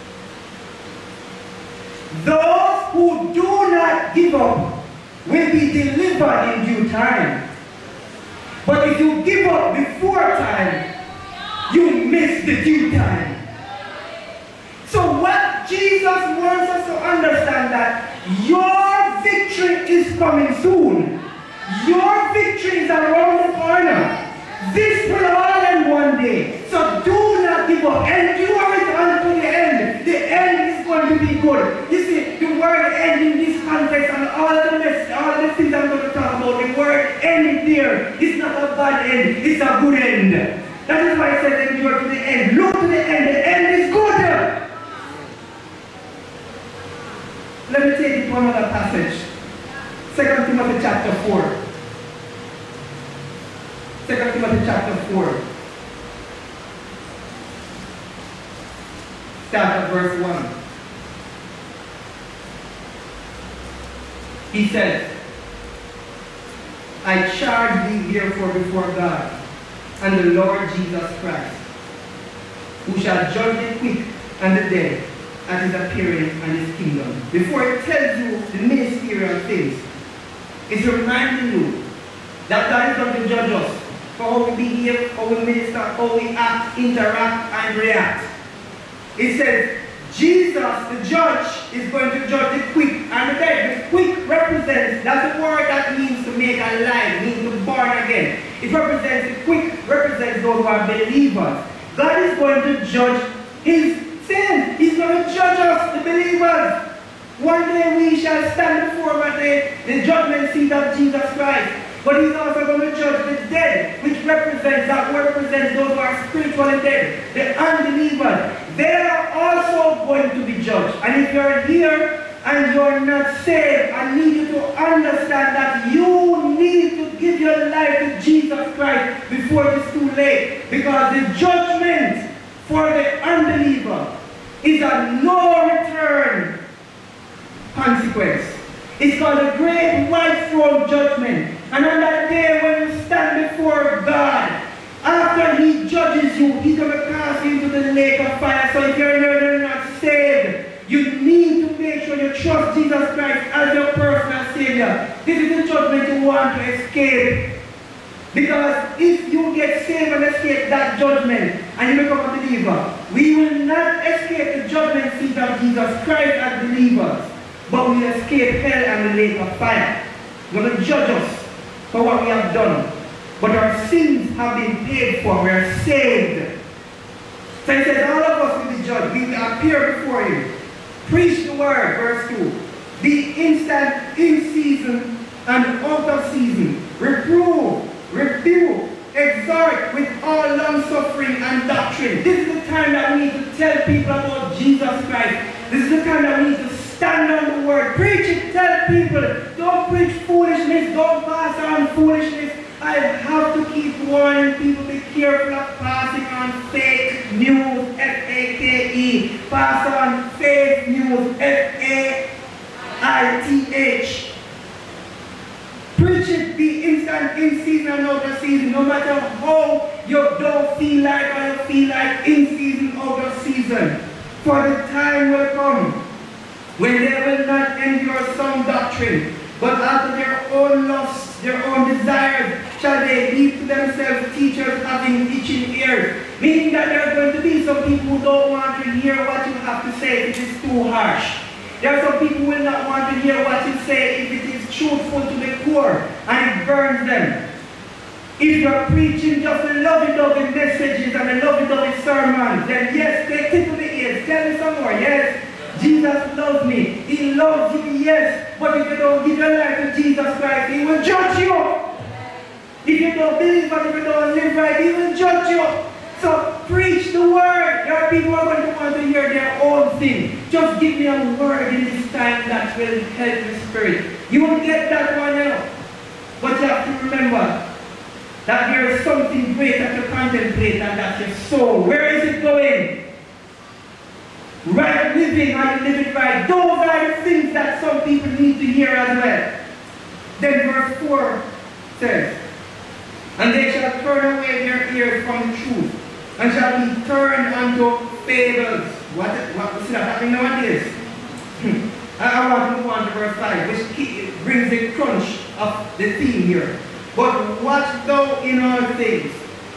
Those who do not give up will be delivered in due time. But if you give up before time, you miss the due time. So what Jesus wants us to understand that your victory is coming soon. Your victory is around the corner. This will all end one day. So do not give up. Endure it until the end. The end is going to be good. You see, the word end in this context and all the mess, all the things I'm going to talk about, the word end there is not a bad end, it's a good end. That is why it says endure to the end. Look to the end. The end is good. Let me take it to another passage. Second Timothy chapter four. Second Timothy chapter four. Start at verse one. He says, I charge thee therefore before God and the Lord Jesus Christ, who shall judge the quick and the dead at his appearing and his kingdom. Before it tells you the ministerial things, it's reminding you that God is going to judge us for how we behave, how we minister, how we act, interact, and react. It says, Jesus, the judge, is going to judge the quick and the dead. The quick represents, that's a word that means to make alive, means to born again. It represents, the quick represents those who are believers. God is going to judge his sin. He's going to judge us, the believers. One day we shall stand before the, the judgment seat of Jesus Christ. But he's also going to judge the dead, which represents, that word represents those who are spiritually dead, the unbelievers. They are also going to be judged. And if you're here and you're not saved, I need you to understand that you need to give your life to Jesus Christ before it's too late. Because the judgment for the unbeliever is a no return consequence. It's called a great white throne judgment. And on that day when you stand before God, after he judges you, he's going to cast you into the lake of fire. So if you're, you're not saved, you need to make sure you trust Jesus Christ as your personal Savior. This is the judgment you want to escape. Because if you get saved and escape that judgment and you become a believer, we will not escape the judgment seat of Jesus Christ as believers, but we escape hell and the lake of fire. He's going to judge us for what we have done. But our sins have been paid for. We are saved. So he says, all of us will be judged. We will appear before him. Preach the word, verse two. Be instant, in season, and out of season. Reprove, rebuke, exhort with all long suffering and doctrine. This is the time that we need to tell people about Jesus Christ. This is the time that we need to stand on the word. Preach it, tell people. Don't preach foolishness. Don't pass on foolishness. I have to keep warning people, be careful of passing on fake news, F A K E. Pass on fake news, F A I T H. Preach it, be instant, in season and out of season. No matter how you don't feel like or you feel like, in season, out of season. For the time will come when they will not endure sound doctrine, but after their own lusts, their own desires, shall they heap to themselves teachers having itching ears. Meaning that there are going to be some people who don't want to hear what you have to say if it is too harsh. There are some people who will not want to hear what you say if it is truthful to the core and it burns them. If you are preaching just the lovey-dovey messages and the lovey-dovey sermons, then yes, they tickle the ears, love me. He loves you, yes. But if you don't give your life to Jesus Christ, He will judge you. If you don't believe and if you don't live right, He will judge you. So preach the word. There are people who are going to want to hear their own thing. Just give me a word in this time that will help the spirit. You will get that one out. But you have to remember that there is something greater to contemplate, and that's your soul. Where is it going? Right living, are you living right? Those are the things that some people need to hear as well. Then verse four says, and they shall turn away their ears from the truth, and shall be turned unto fables. What, what is that happening nowadays? I, I want to move on to verse five, which keep, brings the crunch of the theme here. But watch thou in all things,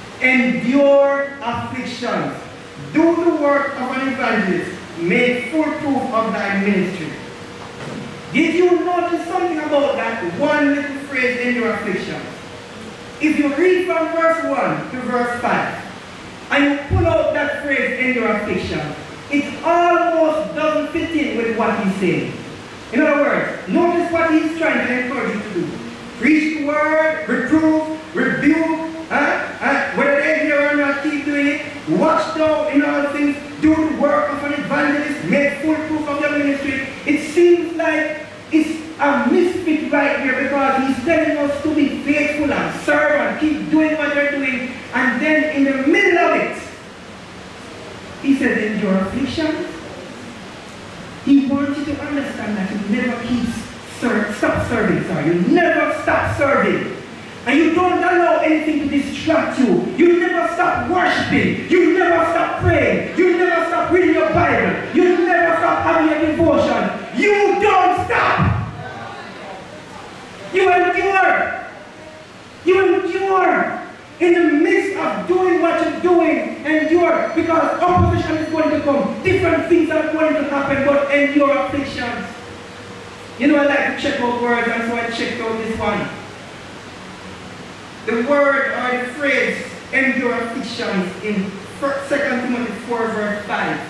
endure afflictions, do the work of an evangelist, make full proof of thy ministry. Did you notice something about that one little phrase, endure afflictions? If you read from verse one to verse five, and you pull out that phrase, endure affliction, it almost doesn't fit in with what he's saying. In other words, notice what he's trying to encourage you to do. Preach the word, reprove, rebuke, uh, uh, whether they hear or not, keep doing it. Watch thou in all things, do the work of an evangelist, make full proof of your ministry. It seems like it's a misfit right here, because he's telling us to be faithful and serve and keep doing what they're doing. And then in the middle of it, he says, endure afflictions. He wants you to understand that you never keep ser stop serving, sorry. You never stop serving. And you don't allow anything to distract you. You never stop worshiping. You never stop praying. You never stop reading your Bible. You never stop having a devotion. You don't stop. You endure. You endure. In the midst of doing what you're doing, endure. Because opposition is going to come. Different things are going to happen, but endure afflictions. You know, I like to check out words, and so I checked out this one. The word or the phrase endure afflictions in Second Timothy four verse five.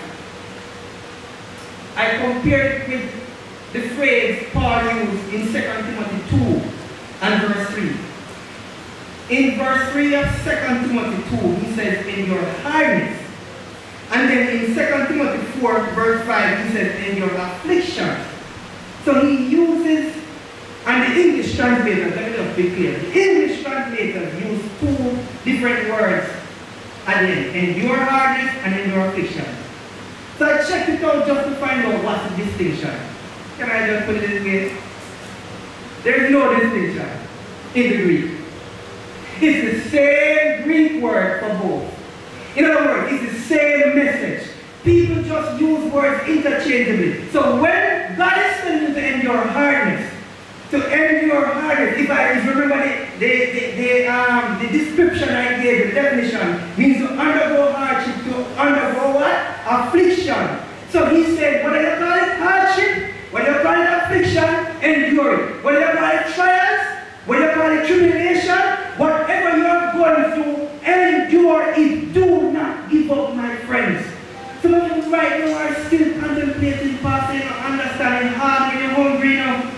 I compared it with the phrase Paul used in Second Timothy two and verse three. In verse three of Second Timothy two, he says, endure hardness. And then in Second Timothy four verse five, he says, endure afflictions. So he uses, and the English translators, let me just be clear, the English translators use two different words at the end, endure hardness and endure afflictions. So I checked it out just to find out what's the distinction. Can I just put it this way? There is no distinction in the Greek. It's the same Greek word for both. In other words, it's the same message. People just use words interchangeably. So when God is telling you to endure hardness, to endure hardness, if I if you remember the, the, the, the, um, the description I gave, the definition, means to undergo hardship, to undergo what? Affliction. So he said, whether you call it hardship, whether you call it affliction, endure it. Whether you call it trials, whether you call it tribulation, whatever you are going through, endure it. Do not give up, my friends. Some of you right now are still contemplating, passing, understanding hard when you're hungry now.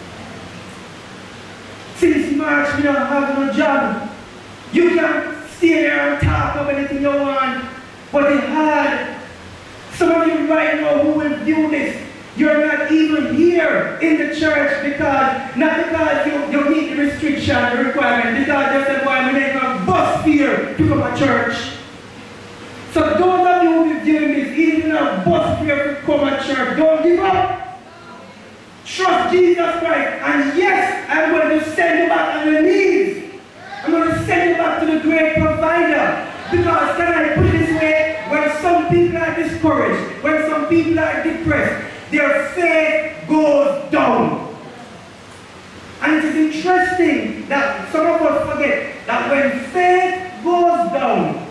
Since March, we don't have no job. You can stay there and talk about anything you want, but it's hard. Some of you right now who will view this, you're not even here in the church because, not because you, you meet the restriction, the requirement, because you said, well, we need a bus fare to come to church. So those of you who will be viewing this, even a bus fare to come to church, don't give up. Trust Jesus Christ, and yes, I'm going to send you back on your knees. I'm going to send you back to the great provider. Because, can I put it this way, when some people are discouraged, when some people are depressed, their faith goes down. And it is interesting that some of us forget that when faith goes down,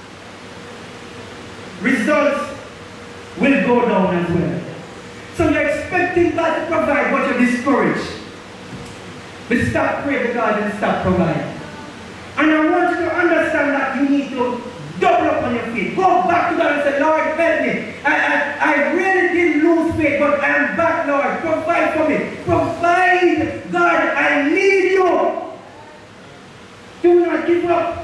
results will go down as well. So you're expecting God to provide, but you're discouraged. But stop praying to God and stop providing. And I want you to understand that you need to double up on your feet. Go back to God and say, Lord, help me. I, I, I really didn't lose faith, but I am back, Lord. Provide for me. Provide, God, I need you. Do not give up.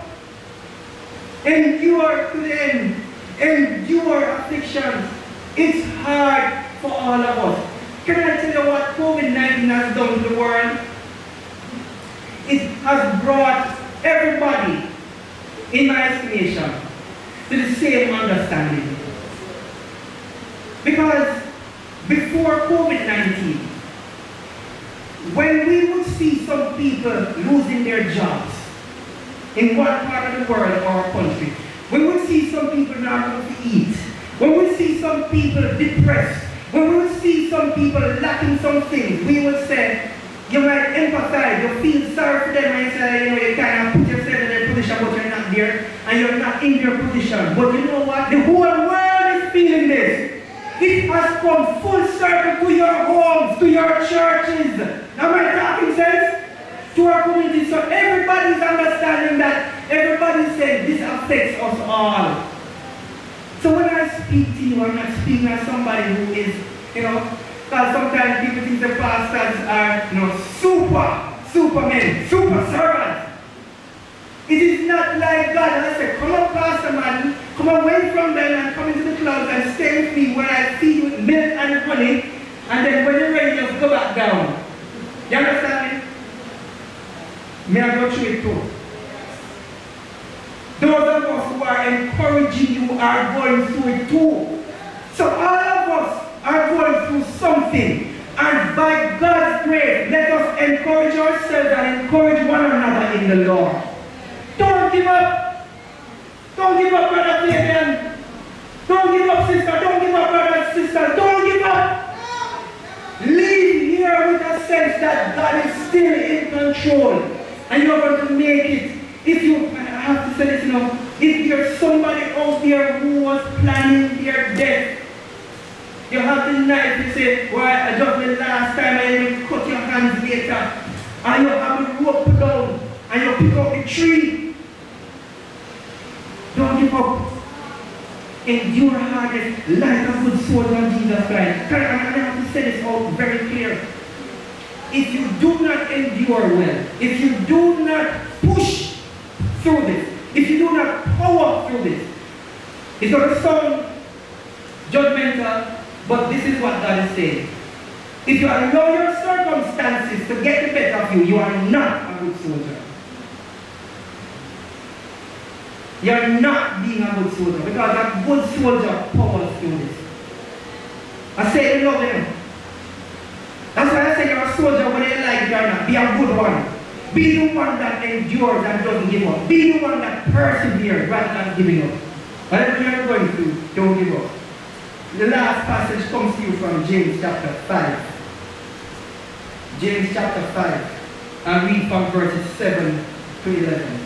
Endure to the end. Endure afflictions. It's hard for all of us. Can I tell you what COVID nineteen has done to the world? It has brought everybody, in my estimation, to the same understanding. Because before COVID nineteen, when we would see some people losing their jobs in one part of the world or country, we would see some people not able to eat, when we would see some people depressed, when we would see some people lacking some things, we would say, you might empathize, you feel sorry for them, and you say, you know, you kind of put yourself in their position, but you're not there, and you're not in their position. But you know what? The whole world is feeling this. It has come full circle to your homes, to your churches. Am I talking sense? To our community. So everybody's understanding that, everybody's saying this affects us all. So when I speak to you, I'm not speaking as somebody who is, you know, because sometimes people think the pastors are, you know, super, supermen, super servants. It is not like God. I say, come on, pastor man, come away from them and come into the clouds and stay with me where I feed you with milk and honey, and then when you're ready, just go back down. You understand me? May I go through it too? Those of us who are encouraging you are going through it too. So all of us are going through something. And by God's grace, let us encourage ourselves and encourage one another in the Lord. Don't give up. Don't give up, brother Fabian. Don't give up, sister. Don't give up, brother and sister. Don't give up. Leave here with a sense that God is still in control. And you're going to make it. If you, I have to say this, you know, if there's somebody out there who was planning their death, you have the knife, you say, well, I just the last time I will cut your hands later. And you have the rope put down, and you pick up the tree. Don't give up. Endure hardness like a good soldier of Jesus Christ. I have to say this out very clear. If you do not endure well, if you do not push through this, if you do not power through this, it's going to sound judgmental, but this is what God is saying. If you allow your circumstances to get the better of you, you are not a good soldier. You are not being a good soldier, because a good soldier powers through this. I say you love him. That's why I say you're a soldier whether you like it or not. Be a good one. Be the one that endures and doesn't give up. Be the one that perseveres rather than giving up. Whatever you're going through, don't give up. The last passage comes to you from James chapter five. James chapter five. And read from verses seven to eleven.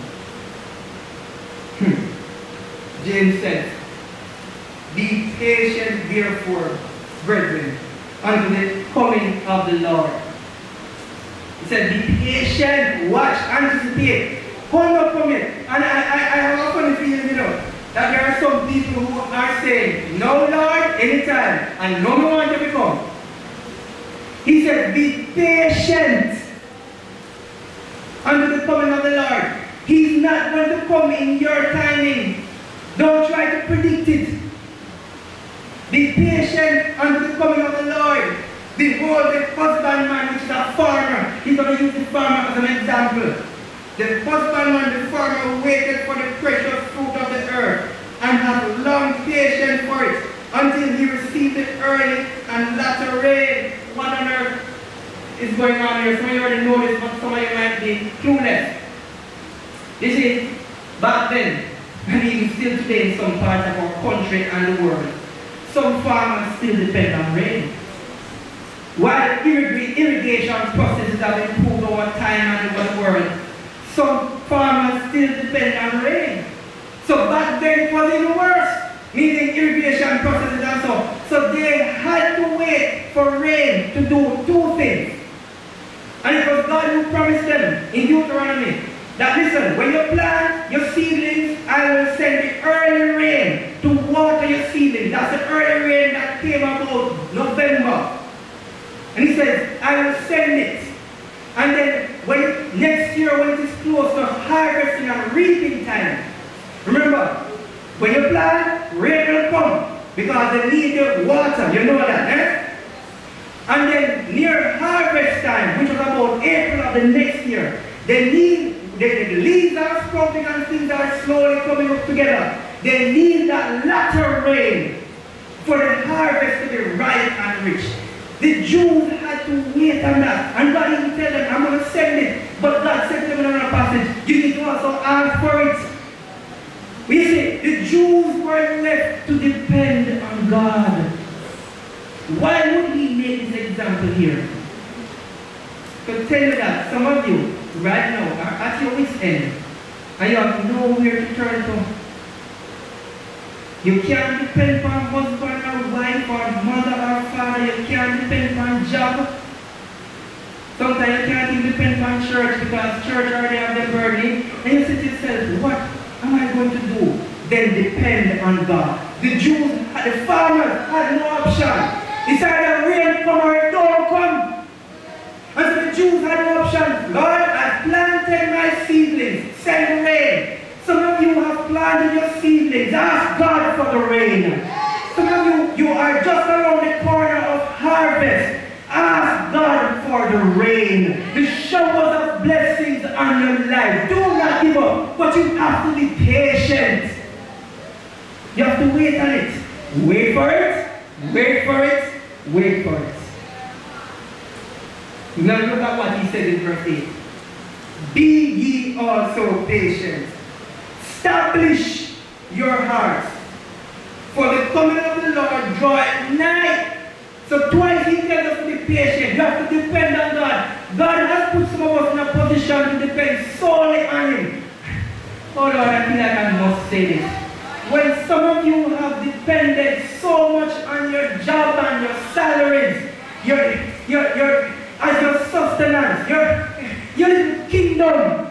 Hmm. James says, be patient therefore, brethren, unto the coming of the Lord. He said, be patient, watch, anticipate, hold up from it. And I, I, I have a funny feeling, you know, that there are some people who are saying, no Lord, anytime, and no one want to become. He said, be patient unto the coming of the Lord. He's not going to come in your timing. Don't try to predict it. Be patient unto the coming of the Lord. Behold, the husbandman, which is a farmer. He's going to use the farmer as an example. The husbandman, the farmer, waited for the precious fruit of the earth and has long patience for it until he received the early and latter rain. What on earth is going on here? Some of you already know this, but some of you might be clueless. This is back then, and even still today in some parts of our country and the world. Some farmers still depend on rain. While irrig irrigation processes have improved over time and over the world, some farmers still depend on rain. So back then it was even worse, meaning irrigation processes and so. So they had to wait for rain to do two things. And it was God who promised them in Deuteronomy that, listen, when you plant your seedlings, I will send the early rain to water your seedlings. That's the early rain that came about November send it. And then when next year when it is close to harvesting and reaping time, remember, when you plant, rain will come because they need the water. You know that, eh? And then near harvest time, which was about April of the next year, they need the, the leaves are sprouting and things are slowly coming up together. They need that latter rain for the harvest to be ripe and rich. The Jews had to wait on that. And God even tell them, I'm going to send it. But God said to them in another passage, you need to also ask for it. You see, the Jews were left to depend on God. Why would he make this example here? To tell you that some of you, right now, are at your wit's end. And you have nowhere to turn to. You can't depend on husband or wife or mother or father. You can't depend on job. Sometimes you can't even depend on church because church already have the burden. And you say to yourself, what am I going to do? Then depend on God. The Jews, the farmers had no option. It's either rain come or it don't come. And so the Jews had no option. Lord, I planted my seedlings. Send rain. Some of you have planted your seedlings. Ask God for the rain. Some of you, you are just around the corner of harvest. Ask God for the rain. The showers of blessings on your life. Do not give up. But you have to be patient. You have to wait on it. Wait for it. Wait for it. Wait for it. Now look at what he said in verse eight. Be ye also patient. Establish your hearts, for the coming of the Lord draweth nigh. So twice he tells us to be patient. You have to depend on God. God has put some of us in a position to depend solely on him. Oh Lord, I feel like I must say this. When some of you have depended so much on your job and your salaries, your, your, your, as your sustenance, your, your little kingdom,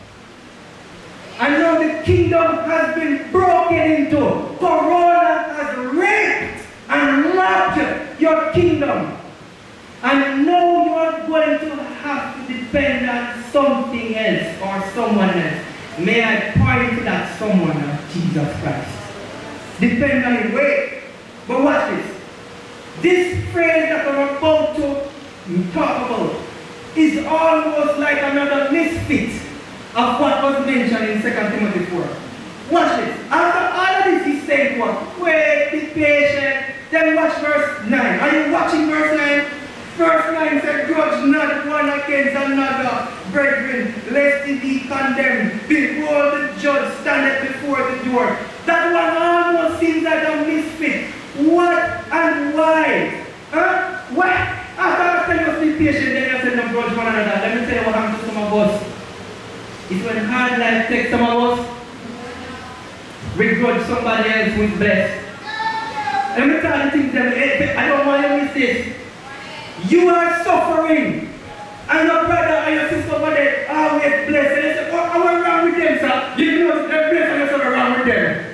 and now the kingdom has been broken into. Corona has raped and robbed your kingdom. And now you are going to have to depend on something else or someone else. May I point to that someone of Jesus Christ. Depend on him. Wait. But watch this. This phrase that I'm about to talk about is almost like another misfit of what was mentioned in Second Timothy four. Watch this. After all of this, he's saying what? Wait, be patient. Then watch verse nine. Are you watching verse nine? Verse nine said, grudge not one against another, brethren, lest he be condemned. Behold, the judge standeth before the door. That one almost seems like a misfit. What and why? Huh? Why? After I tell you to be patient, then you say, no, grudge one another. Let me tell you what happened to some of us. It's when hard life takes some of us, we grudge somebody else who is blessed. Let me tell you things that I don't want you to miss this. You are suffering, and your brother and your sister over there are always blessed. And they say, oh, I went wrong with them, sir. You know they're blessed and you're so wrong with them.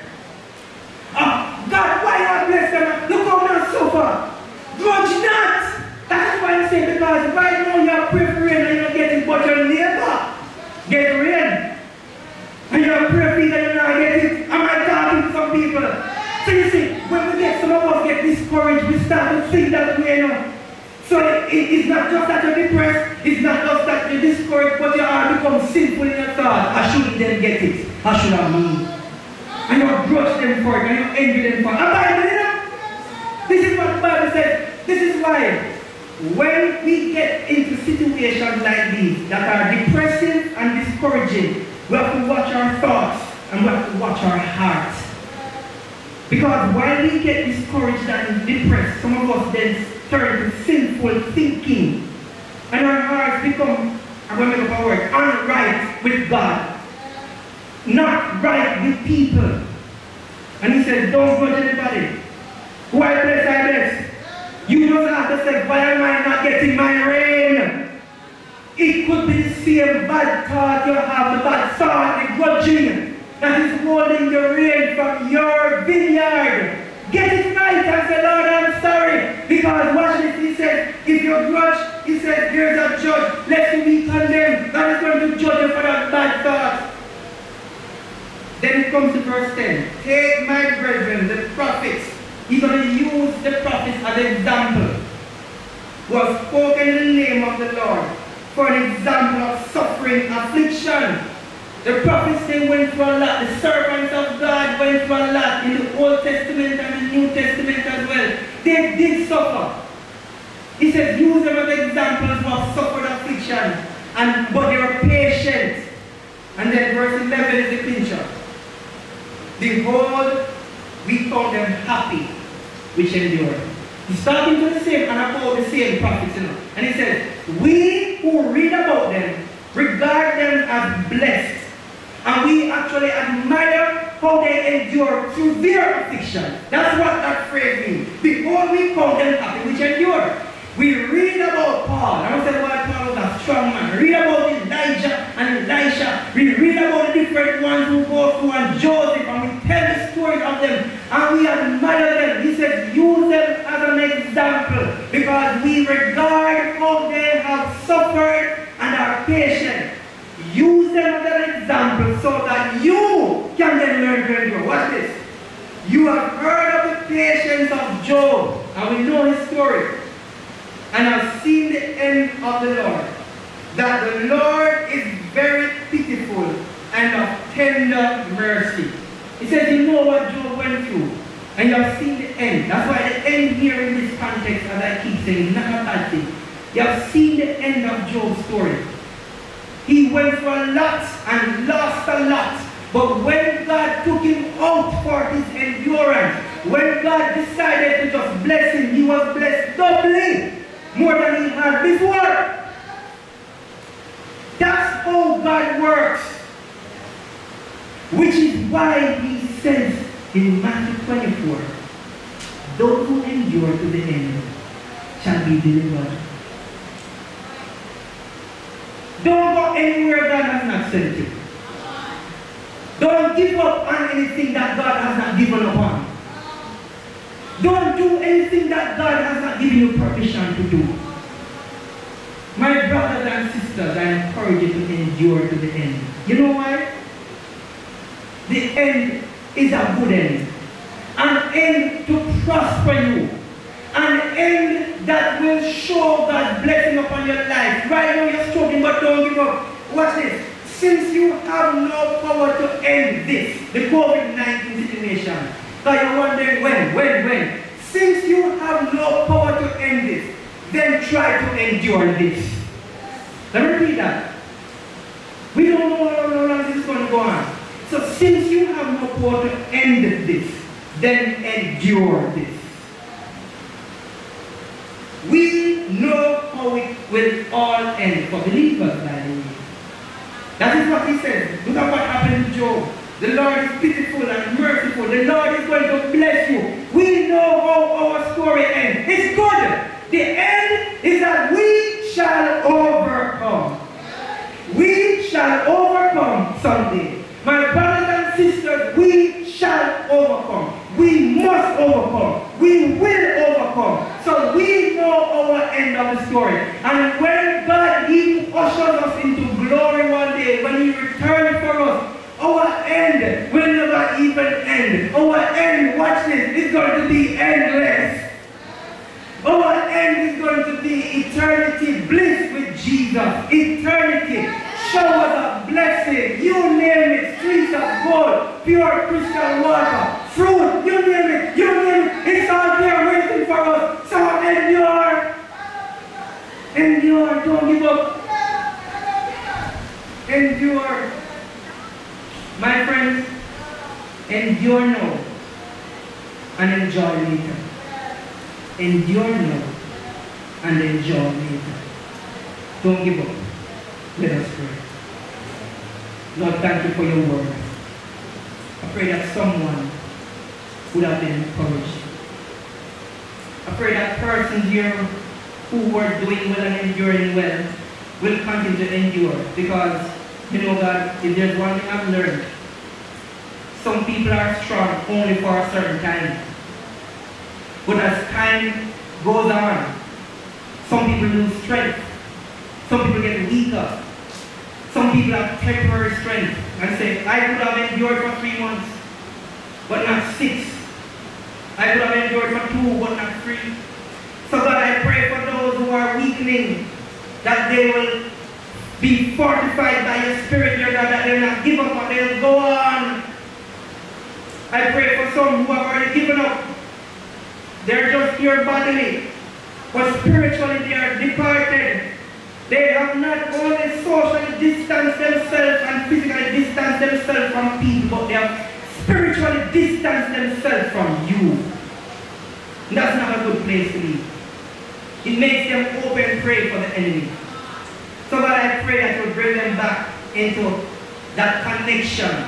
Ah, God, why you are blessed them? Look how they suffer. Grudge not. That's why I say, because right now you are praying for rain and you're not getting, but your neighbor get rain. And you're praying and you're not getting. Am I talking to some people? So you see, when we get some of us get discouraged, we start to think that way, you know. So it, it's not just that you're depressed, it's not just that you're discouraged, but you are become sinful in your thought. I shouldn't then get it. I should have me. And you grudge them for it, and you envy them for it. And Bible, you know? This is what the Bible says. This is why when we get into situations like these that are depressive and discouraging, we have to watch our thoughts and we have to watch our hearts. Because while we get discouraged and depressed, some of us then turn to sinful thinking. And our hearts become, I'm going to make up a word, unright with God. Not right with people. And he says, don't grudge anybody. Who I bless, I bless. You don't have to say, why am I not getting my rain? It could be the same bad thought you have, the bad thought, the grudging that is holding the rain from your vineyard. Get it right and say, Lord, I'm sorry. Because watch this, he said, if you grudge, he said, there's a judge. Let him be condemned. God is going to judge you for that bad thought. Then it comes to verse ten. Take my brethren, the prophets. He's going to use the prophets as an example. Who have spoken in the name of the Lord for an example of suffering, affliction. The prophets, they went through a lot. The servants of God went through a lot in the Old Testament and the New Testament as well. They did suffer. He said, use them as examples who have suffered affliction, and, but they were patient. And then verse eleven is the clincher. Behold, we count them happy, which endure. He's starting to the same and about the same prophets, you know. And he says, we who read about them regard them as blessed. And we actually admire how they endure through their affliction. That's what that phrase means. Behold, we count them happy, which endure. We read about Paul. I don't say why Paul was a strong man. We read about Elijah and Elisha. We read about the different ones who go through, and Joseph, and we tell the stories of them, and we admire them. He says, use them as an example, because we regard how they have suffered and are patient. Use them as an example so that you can then learn to endure. Watch this. You have heard of the patience of Job, and we know his story, and have seen the end of the Lord, that the Lord is very pitiful and of tender mercy. He says, you know what Job went through, and you have seen the end. That's why the end here in this context, as I keep saying, is not a bad thing. You have seen the end of Job's story. He went through a lot and lost a lot. But when God took him out for his endurance, when God decided to just bless him, he was blessed doubly more than he had before. That's how God works. Which is why he says in Matthew twenty-four, those who endure to the end shall be delivered. Don't go anywhere God has not sent you. Don't give up on anything that God has not given up on. Don't do anything that God has not given you permission to do. My brothers and sisters, I encourage you to endure to the end. You know why? The end is a good end. An end to prosper you. An end that will show God's blessing upon your life. Right now you're struggling, but don't give up. Watch this. Since you have no power to end this, the COVID nineteen situation, so you're wondering when, when, when. Since you have no power to end this, then try to endure this. Let me repeat that. We don't know how long this is going to go on. So since you have no power to end this, then endure this. We know how it will all end for believers, by the way. That is what he says. Look at what happened to Job. The Lord is pitiful and merciful. The Lord is going to bless you. We know how our story ends. It's good. The end is that we shall overcome. We shall overcome someday. My brothers and sisters, we shall overcome. We must overcome. We will overcome. So we know our end of the story. And when God even ushers us into glory one day, when he returns for us, our end will never even end. Our end, watch this, is going to be endless. Our end is going to be eternity, bliss with Jesus. Eternity, showers of blessing, you name it, streets of gold, pure crystal water, fruit, you name it, you name it, it's all there waiting for us. So endure. Endure, don't give up. Endure. My friends, endure now and enjoy later. Endure now and enjoy later. Don't give up. Let us pray. Lord, thank you for your word. I pray that someone would have been encouraged. I pray that persons here who were doing well and enduring well will continue to endure, because, you know, God, if there's one thing I've learned, some people are strong only for a certain time. But as time goes on, Some people lose strength. Some people get weaker. Some people have temporary strength and say, I could have endured for three months, but not six. I could have endured for two, but not three. So God, I pray for those who are weakening, that they will be fortified by your Spirit, dear God, that they will not give up, but they will go on. I pray for some who have already given up. They're just here bodily, but spiritually they are departed. They have not only socially distanced themselves and physically distanced themselves from people, but they have spiritually distanced themselves from you. And that's not a good place to be. It makes them open prey for the enemy. So God, I pray that you bring them back into that connection.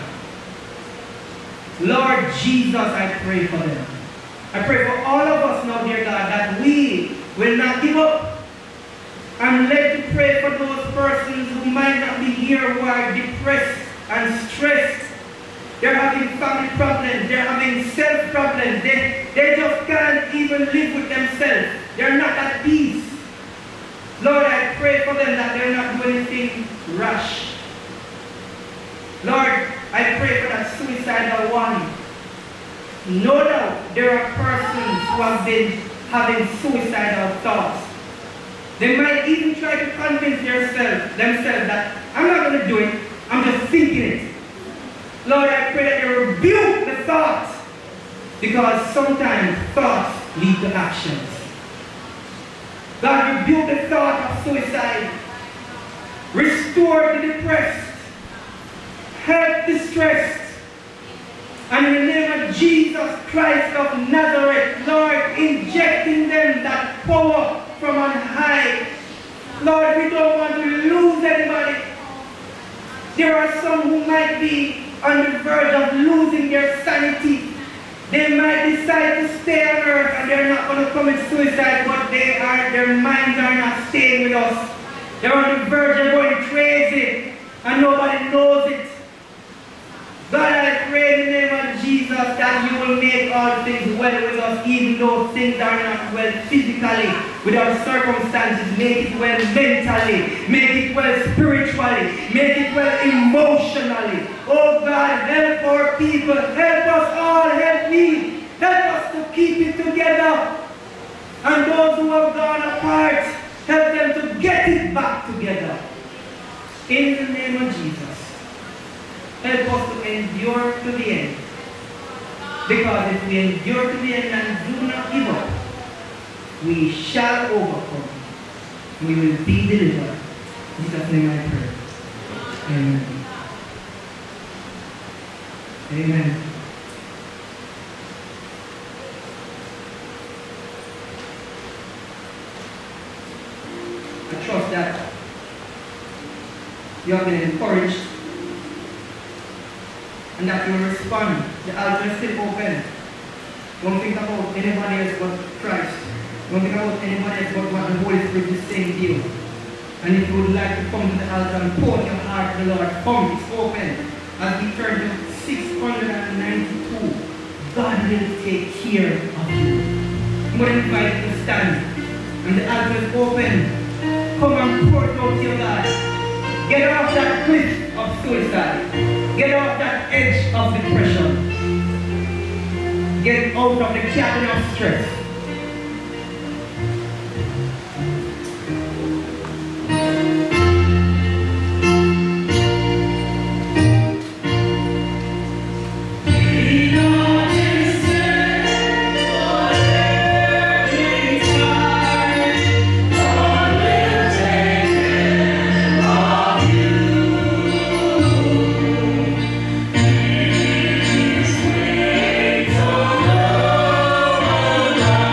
Lord Jesus, I pray for them. I pray for all of us now, dear God, that we will not give up. I'm led to pray for those persons who might not be here, who are depressed and stressed. They're having family problems. They're having self problems. They, they just can't even live with themselves. They're not at peace. Lord, I pray for them that they're not doing anything rash. Lord, I pray for that suicidal one. No doubt there are persons who have been having suicidal thoughts. They might even try to convince themselves, themselves that I'm not going to do it, I'm just thinking it. Lord, I pray that you rebuke the thoughts, because sometimes thoughts lead to actions. God, rebuke the thought of suicide. Restore the depressed. Help the stressed. And in the name of Jesus Christ of Nazareth, Lord, injecting them that power from on high. Lord, we don't want to lose anybody. There are some who might be on the verge of losing their sanity. They might decide to stay on earth and they're not going to commit suicide, but they are, their minds are not staying with us. They're on the verge of going crazy and nobody knows it. God, I pray in the name of Jesus that you will make all things well with us, even though things are not well physically, with our circumstances. Make it well mentally, make it well spiritually, make it well emotionally. Oh God, help our people, help us all, help me, help us to keep it together. And those who have gone apart, help them to get it back together. In the name of Jesus. Help us to endure to the end. Because if we endure to the end and do not give up, we shall overcome. We will be delivered. In Jesus' name I pray. Amen. Amen. I trust that you have been encouraged and that you will respond. The altar is still open. Don't think about anybody else but Christ. Don't think about anybody else but what the Holy Spirit is saying to you. And if you would like to come to the altar and pour your heart to the Lord, come, it's open. As we turn to six hundred ninety-two, God will take care of you. I'm going to invite you to stand. And the altar is open. Come and pour it out to your God. Get off that cliff of suicide. Get off that edge of depression. Get out of the cabin of stress. Love.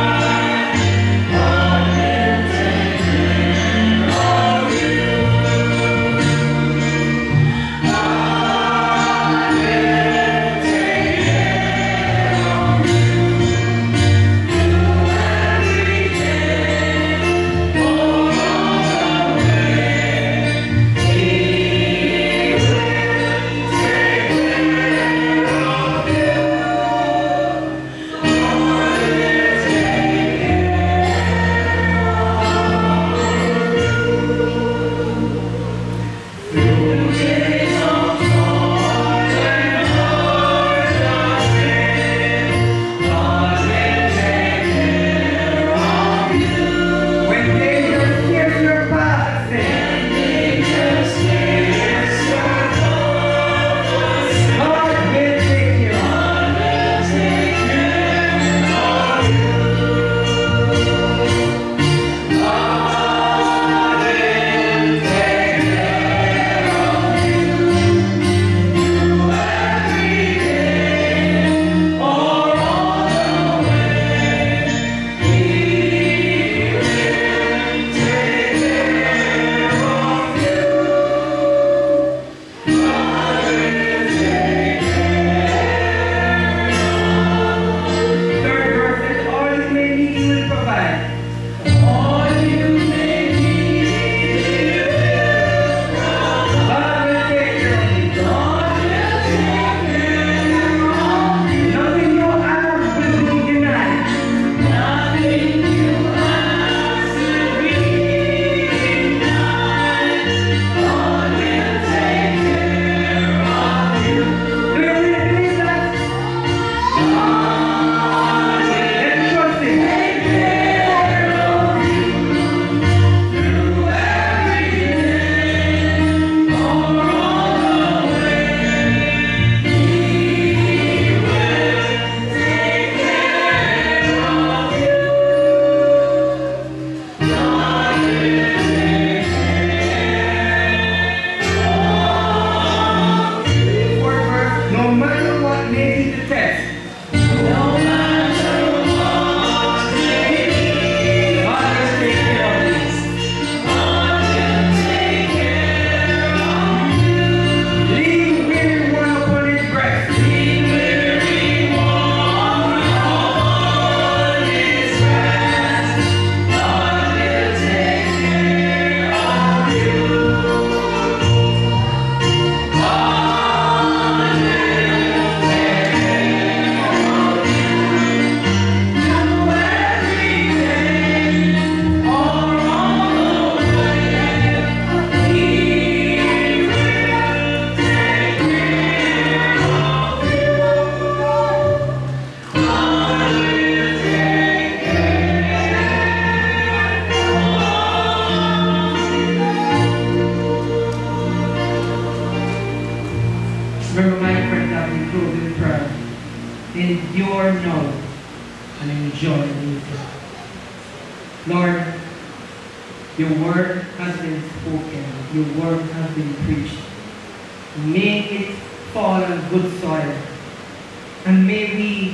enjoy it. Lord, your word has been spoken, your word has been preached. May it fall on good soil, and may we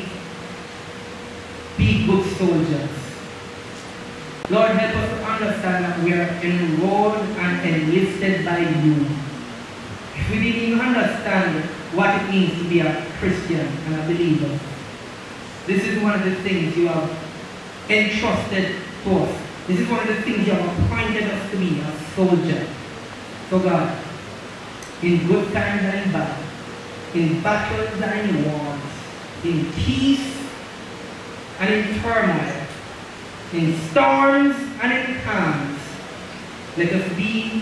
be good soldiers. Lord, help us to understand that we are enrolled and enlisted by you. If we didn't even understand what it means to be a Christian and a believer, this is one of the things you have entrusted to us. This is one of the things you have appointed us to be, a soldier. So God, in good times and in bad, in battles and in wars, in peace and in turmoil, in storms and in calms, let us be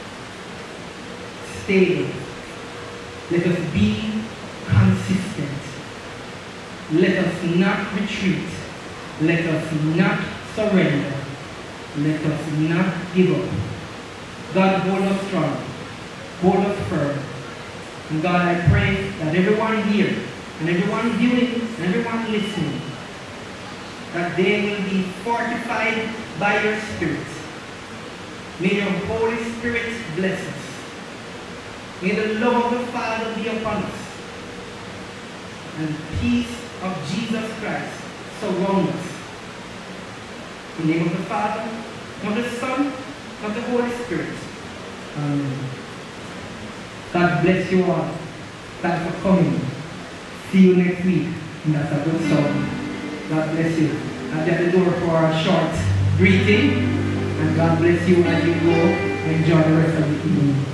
stable. Let us be consistent. Let us not retreat. Let us not surrender. Let us not give up. God, hold us strong. Hold us firm. And God, I pray that everyone here, and everyone viewing, and everyone listening, that they will be fortified by your Spirit. May your Holy Spirit bless us. May the love of the Father be upon us. And the peace of Jesus Christ surround us. In the name of the Father, of the Son, of the Holy Spirit. Amen. God bless you all. Thanks for coming. See you next week. And that's a good song. God bless you. I'll be at the door for a short greeting. And God bless you as you go. Enjoy the rest of the evening.